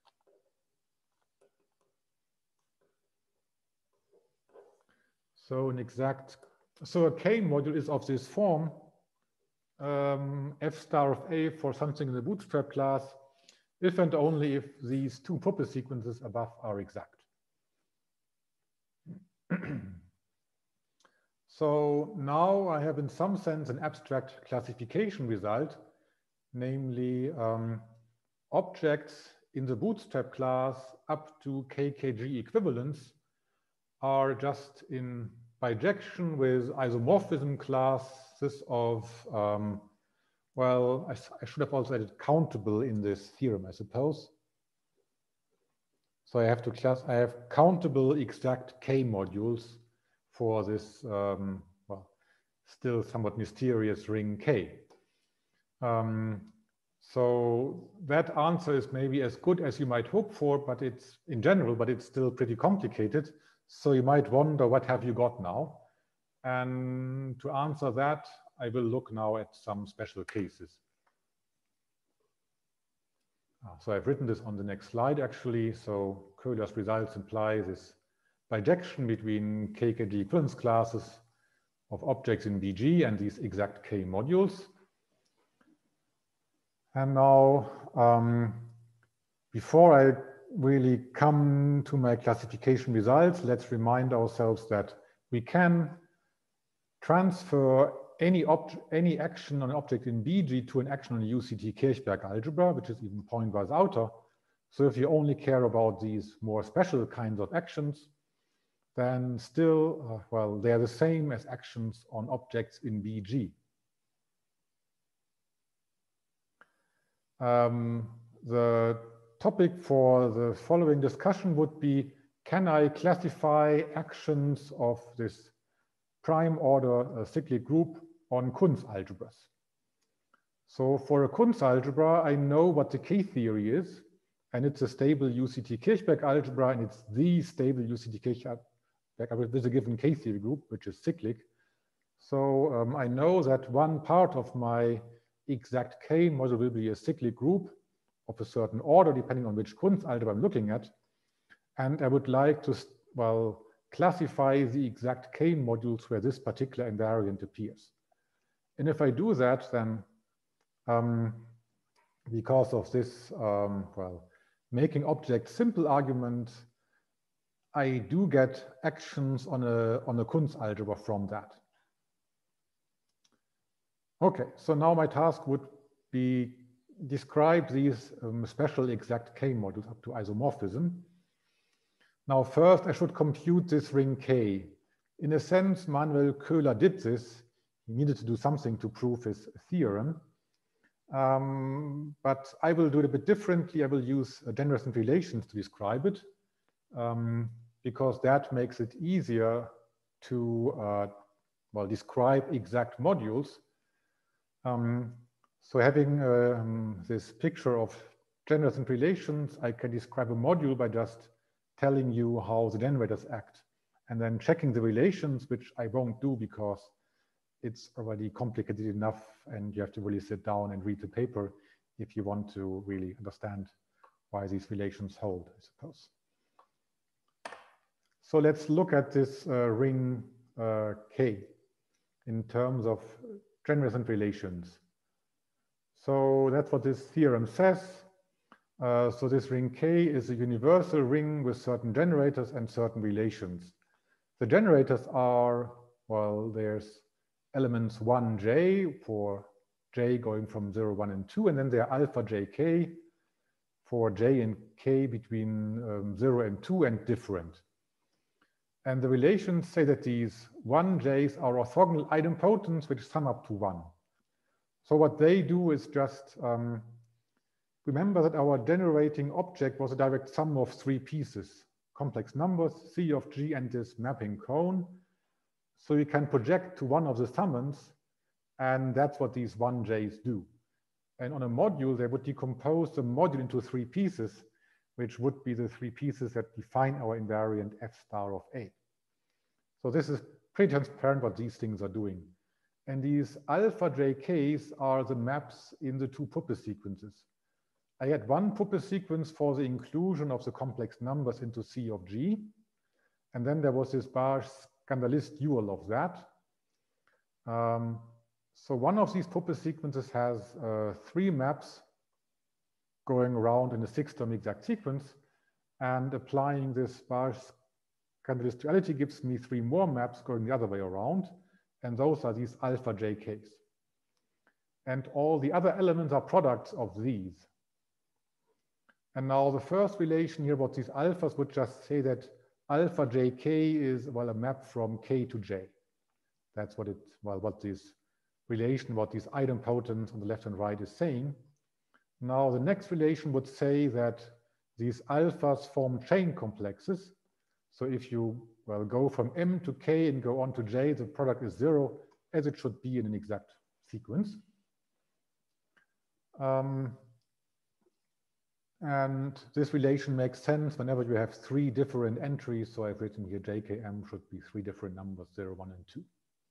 so an exact, so a K module is of this form, um, F star of A for something in the bootstrap class, if and only if these two Puppe sequences above are exact. So now I have in some sense an abstract classification result, namely um, objects in the bootstrap class up to K K G equivalence are just in bijection with isomorphism classes of, um, well, I, I should have also added countable in this theorem, I suppose. So I have to class, I have countable exact K modules for this, um, well, still somewhat mysterious ring K. Um, so that answer is maybe as good as you might hope for, but it's in general, but it's still pretty complicated. So you might wonder, what have you got now? And to answer that, I will look now at some special cases. So I've written this on the next slide, actually. So Köhler's results imply this bijection between K K G equivalence classes of objects in B G and these exact K modules. And now, um, before I really come to my classification results, let's remind ourselves that we can transfer any, any action on an object in B G to an action on a U C T Kirchberg algebra, which is even pointwise outer. So if you only care about these more special kinds of actions, then still, uh, well, they're the same as actions on objects in B G. Um, the topic for the following discussion would be, can I classify actions of this prime order uh, cyclic group on Kunz algebras? So for a Kunz algebra, I know what the K theory is, and it's a stable U C T Kirchberg algebra, and it's the stable U C T Kirchberg algebra with a given K theory group, which is cyclic. So um, I know that one part of my exact K module will be a cyclic group of a certain order, depending on which Kunz algebra I'm looking at. And I would like to, well, classify the exact K modules where this particular invariant appears. And if I do that, then um, because of this, um, well, making objects simple argument, I do get actions on a, on a Kunz algebra from that. Okay, so now my task would be describe these um, special exact K modules up to isomorphism. Now first I should compute this ring K. In a sense, Manuel Köhler did this. He needed to do something to prove his theorem. Um, but I will do it a bit differently. I will use uh, generalized relations to describe it, um, because that makes it easier to uh, well, describe exact modules. Um, so having um, this picture of generalized relations, I can describe a module by just telling you how the generators act, and then checking the relations, which I won't do because it's already complicated enough, and you have to really sit down and read the paper if you want to really understand why these relations hold, I suppose. So let's look at this uh, ring uh, K in terms of generalized relations. So that's what this theorem says. Uh, so this ring K is a universal ring with certain generators and certain relations. The generators are, well, there's elements one j for j going from zero, one, and two, and then there are alpha jk for j and k between um, zero and two and different. And the relations say that these one j's are orthogonal idempotents which sum up to one. So what they do is just um, remember that our generating object was a direct sum of three pieces, complex numbers, C of G, and this mapping cone. So you can project to one of the summons, and that's what these one j's do. And on a module, they would decompose the module into three pieces, which would be the three pieces that define our invariant F star of A. So this is pretty transparent what these things are doing. And these alpha J Ks are the maps in the two Puppe sequences. I had one Puppe sequence for the inclusion of the complex numbers into C of G. And then there was this Barr-Skandalist dual of that. Um, so one of these Puppe sequences has uh, three maps going around in a six-term exact sequence. And applying this Barr-Skandalist duality gives me three more maps going the other way around. And those are these alpha J Ks. And all the other elements are products of these. And now the first relation here, what these alphas would just say that alpha J K is, well, a map from K to J. That's what it, well, what this relation, what these idempotents on the left and right is saying. Now the next relation would say that these alphas form chain complexes. So if you, well, go from M to K and go on to J, the product is zero, as it should be in an exact sequence. Um, and this relation makes sense whenever you have three different entries. So I've written here J K M should be three different numbers, zero, one, and two.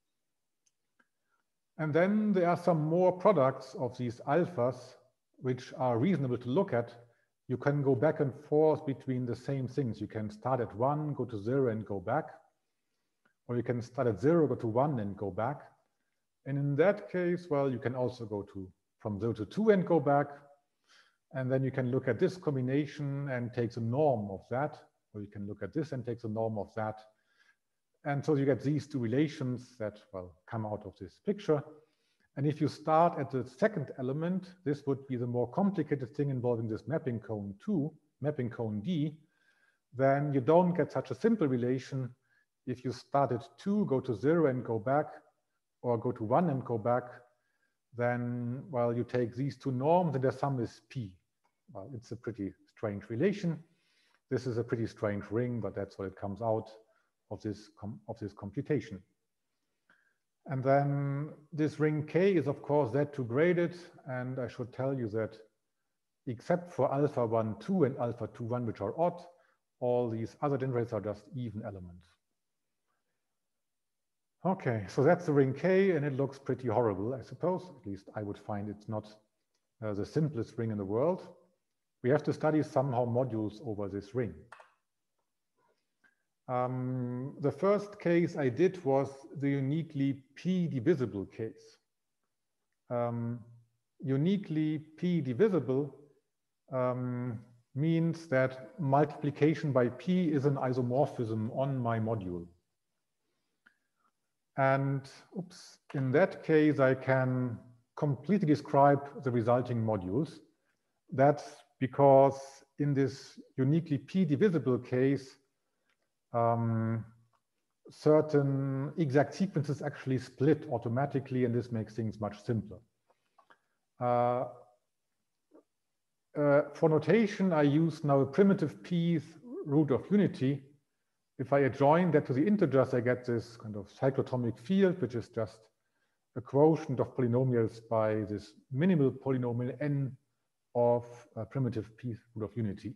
And then there are some more products of these alphas, which are reasonable to look at. You can go back and forth between the same things. You can start at one, go to zero and go back. Or you can start at zero, go to one and go back. And in that case, well, you can also go to from zero to two and go back. And then you can look at this combination and take the norm of that. Or you can look at this and take the norm of that. And so you get these two relations that, well, come out of this picture. And if you start at the second element, this would be the more complicated thing involving this mapping cone two, mapping cone D, then you don't get such a simple relation. If you start at two, go to zero and go back, or go to one and go back, then, well, you take these two norms and their sum is P. Well, it's a pretty strange relation. This is a pretty strange ring, but that's what it comes out of this, of this computation. And then this ring K is, of course, Z two graded. And I should tell you that except for alpha one, two and alpha two, one, which are odd, all these other generators are just even elements. Okay, so that's the ring K, and it looks pretty horrible, I suppose. At least I would find it's not uh, the simplest ring in the world. We have to study somehow modules over this ring. Um, the first case I did was the uniquely P divisible case. Um, uniquely P divisible um, means that multiplication by P is an isomorphism on my module. And oops, in that case, I can completely describe the resulting modules. That's because in this uniquely P divisible case, Um, certain exact sequences actually split automatically, and this makes things much simpler. Uh, uh, for notation, I use now a primitive P root of unity. If I adjoin that to the integers, I get this kind of cyclotomic field, which is just a quotient of polynomials by this minimal polynomial n of a primitive P root of unity.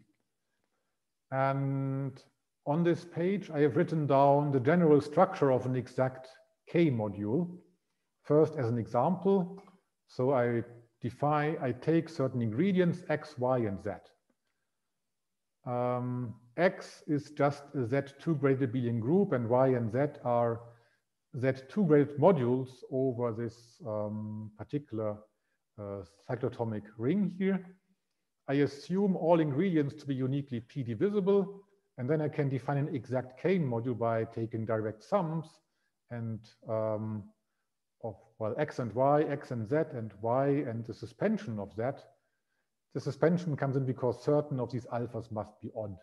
And on this page, I have written down the general structure of an exact K module. First, as an example, so I define, I take certain ingredients, X, Y, and Z. um, X is just a Z two graded abelian group, and Y and Z are Z two graded modules over this um, particular uh, cyclotomic ring here. I assume all ingredients to be uniquely P divisible, and then I can define an exact K module by taking direct sums and um, of, well, X and Y, X and Z, and Y and the suspension of Z. The suspension comes in because certain of these alphas must be odd.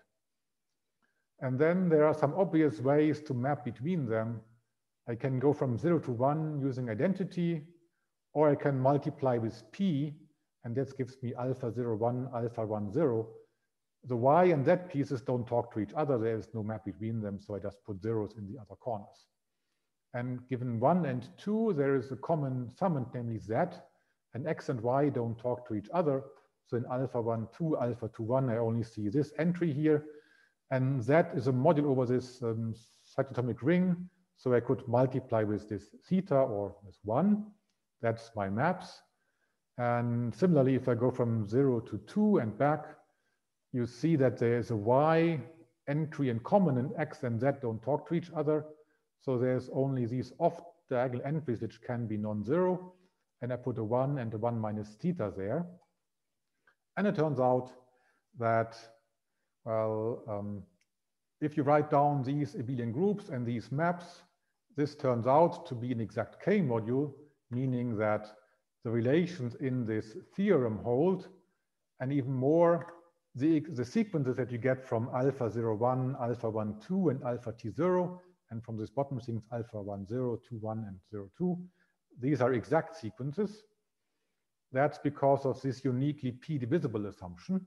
And then there are some obvious ways to map between them. I can go from zero to one using identity, or I can multiply with P, and that gives me alpha zero one, alpha one zero. The Y and Z pieces don't talk to each other. There is no map between them, so I just put zeros in the other corners. And given one and two, there is a common summand, namely Z, and X and Y don't talk to each other. So in alpha one, two, alpha two, one, I only see this entry here. And Z is a module over this um, cyclotomic ring. So I could multiply with this theta or with one. That's my maps. And similarly, if I go from zero to two and back, you see that there is a Y entry in common, and X and Z don't talk to each other. So there's only these off diagonal entries which can be non-zero. And I put a one and a one minus theta there. And it turns out that, well, um, if you write down these abelian groups and these maps, this turns out to be an exact K module, meaning that the relations in this theorem hold, and even more, the, the sequences that you get from alpha zero one, alpha one two, and alpha t zero, and from this bottom things alpha one zero, two one, and zero two, these are exact sequences. That's because of this uniquely P divisible assumption.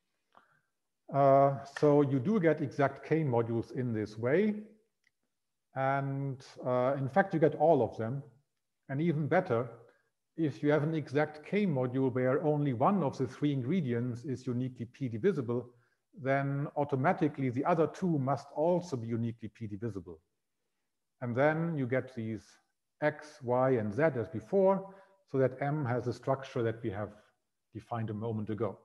Uh, so you do get exact K modules in this way. And uh, in fact, you get all of them. And even better, if you have an exact K module where only one of the three ingredients is uniquely P divisible, then automatically the other two must also be uniquely P divisible. And then you get these X, Y, and Z as before, so that M has the structure that we have defined a moment ago.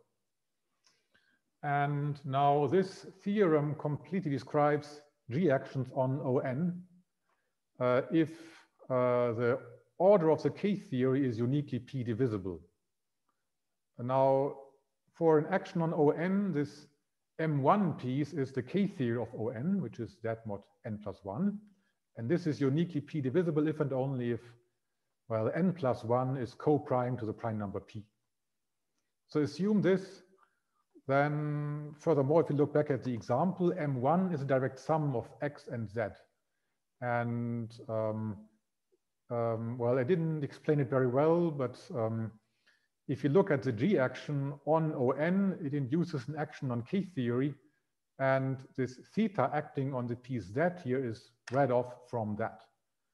And now this theorem completely describes G actions on O N uh, if uh, the order of the K theory is uniquely P divisible. And now for an action on O N, this M one piece is the K theory of O N, which is Z mod N plus one. And this is uniquely P divisible if and only if, well, N plus one is co-prime to the prime number P. So assume this. Then furthermore, if you look back at the example, M one is a direct sum of X and Z. And um, um, well, I didn't explain it very well, but um, if you look at the G action on O N, it induces an action on K theory. And this theta acting on the piece Z here is read off from that.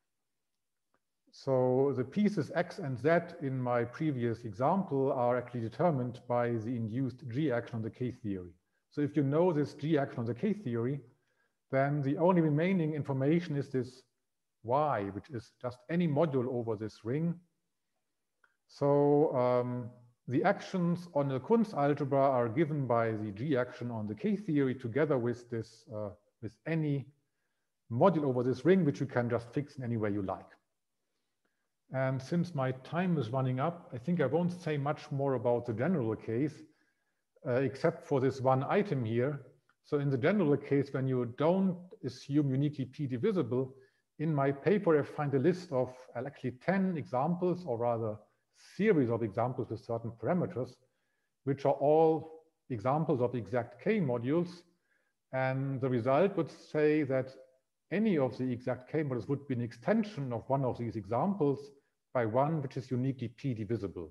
So the pieces X and Z in my previous example are actually determined by the induced G action on the K theory. So if you know this G action on the K theory, then the only remaining information is this Y, which is just any module over this ring. So um, the actions on the Kunz algebra are given by the G action on the K theory together with this, uh, with any module over this ring, which you can just fix in any way you like. And since my time is running up, I think I won't say much more about the general case, uh, except for this one item here. So in the general case, when you don't assume uniquely P divisible, in my paper, I find a list of uh, actually ten examples, or rather series of examples with certain parameters, which are all examples of exact K modules. And the result would say that any of the exact K modules would be an extension of one of these examples by one which is uniquely P divisible.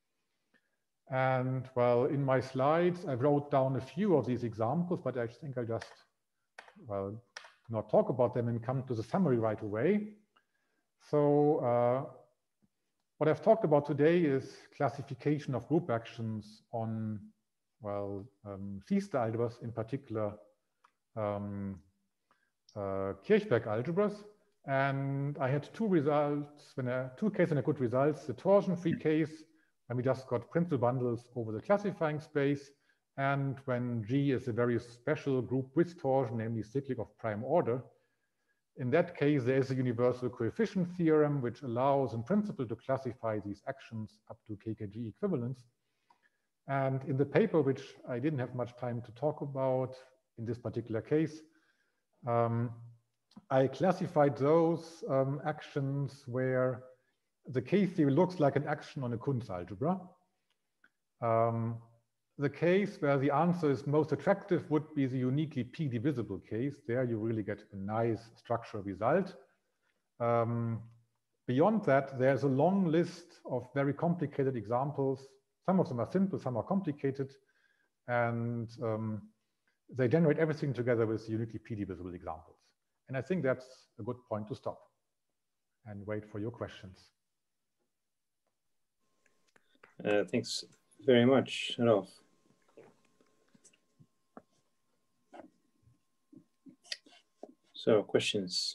And well, in my slides, I wrote down a few of these examples, but I think I'll just, well, not talk about them and come to the summary right away. So uh, what I've talked about today is classification of group actions on, well, um, Fiesta algebras, in particular, um, uh, Kirchberg algebras. And I had two results, when I, two cases when I got results, the torsion-free case, when we just got principal bundles over the classifying space, And when G is a very special group with torsion, namely cyclic of prime order, in that case, there is a universal coefficient theorem which allows in principle to classify these actions up to K K G equivalence. And in the paper, which I didn't have much time to talk about in this particular case, um, I classified those um, actions where the K-theory looks like an action on a Kunz algebra. Um, the case where the answer is most attractive would be the uniquely p-divisible case. There you really get a nice structural result. Um, beyond that, there's a long list of very complicated examples. Some of them are simple, some are complicated, and um, they generate everything together with uniquely p-divisible examples. And I think that's a good point to stop and wait for your questions. Uh, thanks very much, Rolf. So, questions?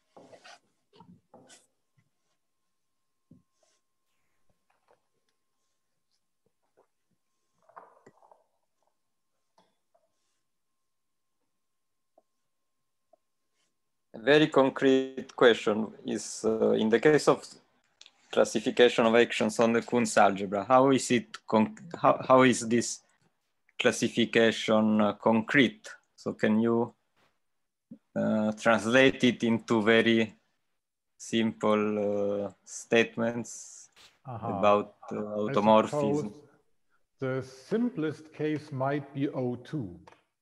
A very concrete question is, uh, in the case of classification of actions on the Kunz algebra, how is it, how, how is this classification uh, concrete? So can you uh, translate it into very simple uh, statements uh-huh. about uh, automorphism? The simplest case might be O two.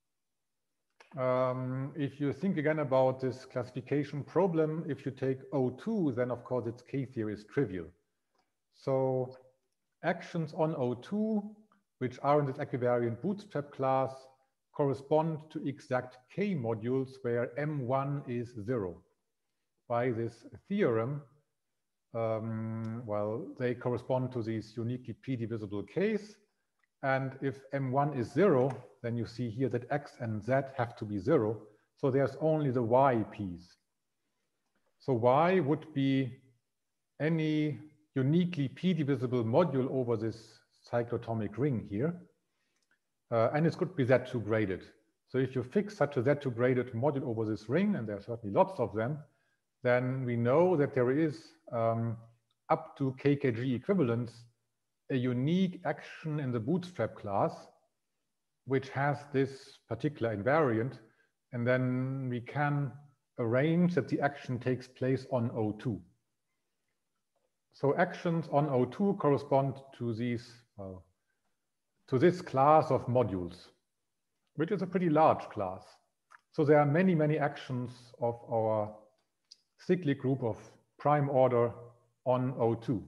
Um, if you think again about this classification problem, if you take O two, then of course its K-theory is trivial. So actions on O two, which are in this equivariant bootstrap class, correspond to exact K modules where M one is zero. By this theorem, um, well, they correspond to these uniquely p-divisible Ks. And if M one is zero, then you see here that X and Z have to be zero. So there's only the Y piece. So Y would be any uniquely p-divisible module over this cyclotomic ring here. Uh, and it could be Z two graded. So if you fix such a Z two graded module over this ring, and there are certainly lots of them, then we know that there is um, up to K K G equivalence a unique action in the bootstrap class, which has this particular invariant, and then we can arrange that the action takes place on O two. So actions on O two correspond to these, well, to this class of modules, which is a pretty large class. So there are many, many actions of our cyclic group of prime order on O two.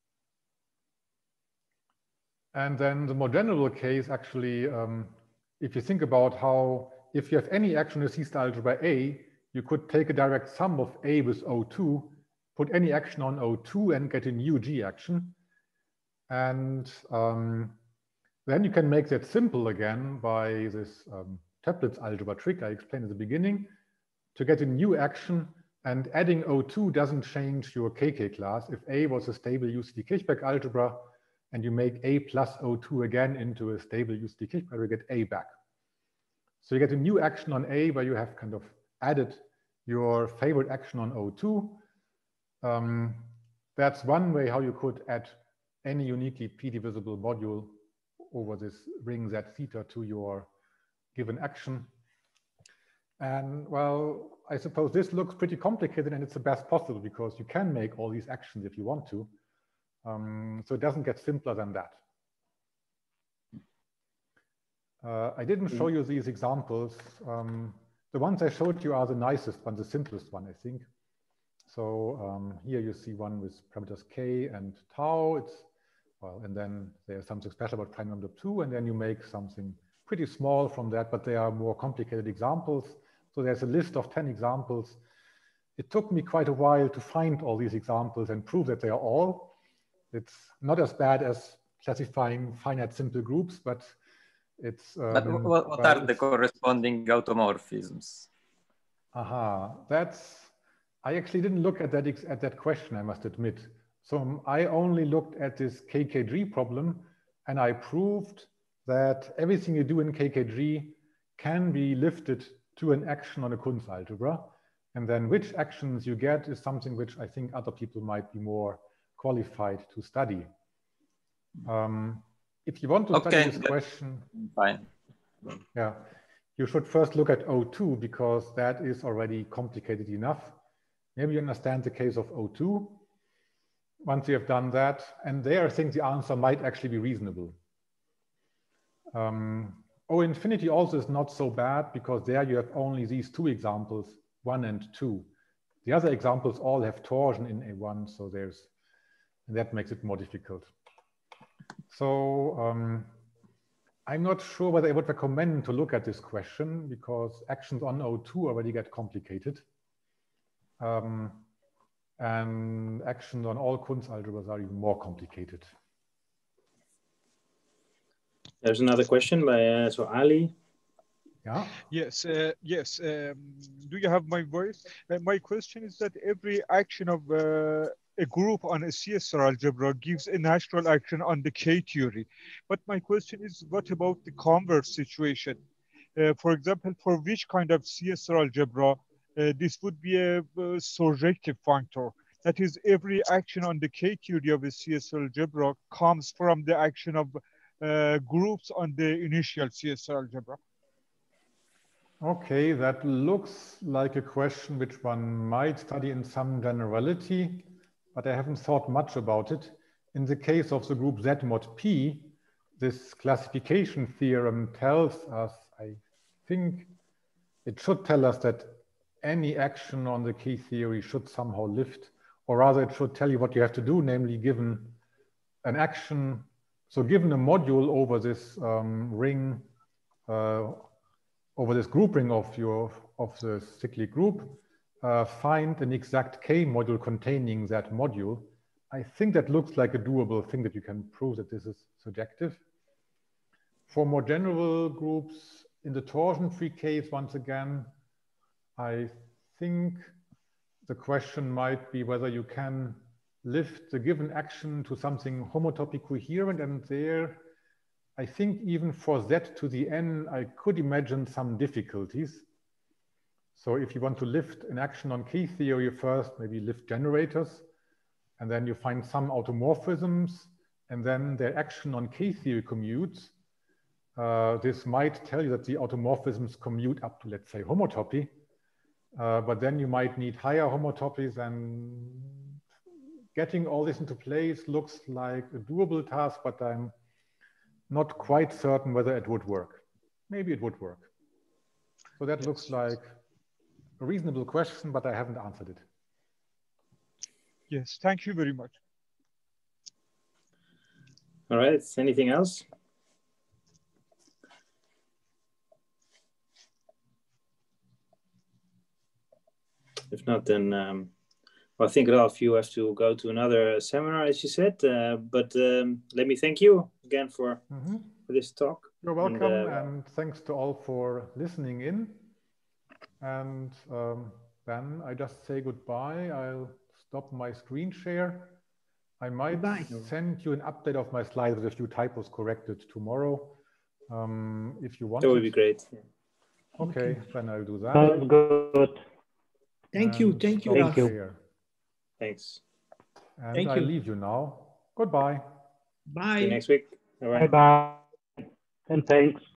And then the more general case, actually, um, if you think about how, if you have any action in a C-star algebra A, you could take a direct sum of A with O two, put any action on O two and get a new G action. And um, then you can make that simple again by this um, Toeplitz algebra trick I explained at the beginning to get a new action, and adding O two doesn't change your K K class. If A was a stable U C D Kirchberg algebra, and you make A plus O two again into a stable U C D Kirchberg, you get A back. So you get a new action on A where you have kind of added your favorite action on O two. Um, that's one way how you could add any uniquely p-divisible module over this ring Z theta to your given action. And well, I suppose this looks pretty complicated, and it's the best possible because you can make all these actions if you want to. Um, so it doesn't get simpler than that. Uh, I didn't show you these examples. Um, the ones I showed you are the nicest one, the simplest one, I think. So um, here you see one with parameters k and tau. It's, well, and then there's something special about prime number two, and then you make something pretty small from that, but they are more complicated examples. So there's a list of ten examples. It took me quite a while to find all these examples and prove that they are all. It's not as bad as classifying finite simple groups, but it's... Um, but what, what well, are the corresponding automorphisms? Aha, that's... I actually didn't look at that, at that question, I must admit. So I only looked at this K K G problem, and I proved that everything you do in K K G can be lifted to an action on a Kunz algebra. And then which actions you get is something which I think other people might be more qualified to study. Um, if you want to Okay, study this question, fine. Yeah, you should first look at O two because that is already complicated enough. Maybe you understand the case of O two. Once you have done that, and there I think the answer might actually be reasonable. Um, O infinity also is not so bad because there you have only these two examples, one and two. The other examples all have torsion in A one, so there's, and that makes it more difficult. So um, I'm not sure whether I would recommend to look at this question because actions on O two already get complicated. Um, and actions on all Kunz algebras are even more complicated. There's another question by uh, so Ali. Yeah. Yes, uh, yes. Um, do you have my voice? Uh, my question is that every action of uh, a group on a C S R algebra gives a natural action on the K theory. But my question is, what about the converse situation? Uh, for example, for which kind of C S R algebra uh, this would be a, a surjective functor? That is, every action on the K theory of a C S R algebra comes from the action of uh, groups on the initial C S R algebra. Okay, that looks like a question which one might study in some generality, but I haven't thought much about it. In the case of the group Z mod P, this classification theorem tells us, I think it should tell us that any action on the K theory should somehow lift, or rather it should tell you what you have to do, namely given an action, so given a module over this um, ring, uh, over this group ring of your of the cyclic group, uh, find an exact K module containing that module. I think that looks like a doable thing that you can prove that this is surjective. For more general groups, in the torsion-free case, once again, I think the question might be whether you can lift the given action to something homotopy coherent, and there I think even for Z to the N, I could imagine some difficulties. So if you want to lift an action on K theory first, maybe lift generators, and then you find some automorphisms, and then their action on K theory commutes. Uh, this might tell you that the automorphisms commute up to, let's say, homotopy, uh, but then you might need higher homotopies, and getting all this into place looks like a doable task, but I'm not quite certain whether it would work. Maybe it would work. So that yes. looks like a reasonable question, but I haven't answered it. Yes, thank you very much. All right, anything else? If not, then um, well, I think, Ralph, you have to go to another seminar, as you said. Uh, but um, let me thank you again for, mm-hmm. for this talk. You're welcome, and, uh, and thanks to all for listening in. And um, then I just say goodbye. I'll stop my screen share. I might goodbye. send you an update of my slides with a few typos corrected tomorrow, um, if you want. That would be great. Yeah. Okay, okay, then I'll do that. Sounds good. Thank you, thank you, Thank you. Share. Thanks. And Thank I you. leave you now. Goodbye. Bye. See you next week. All right. Bye bye. And thanks.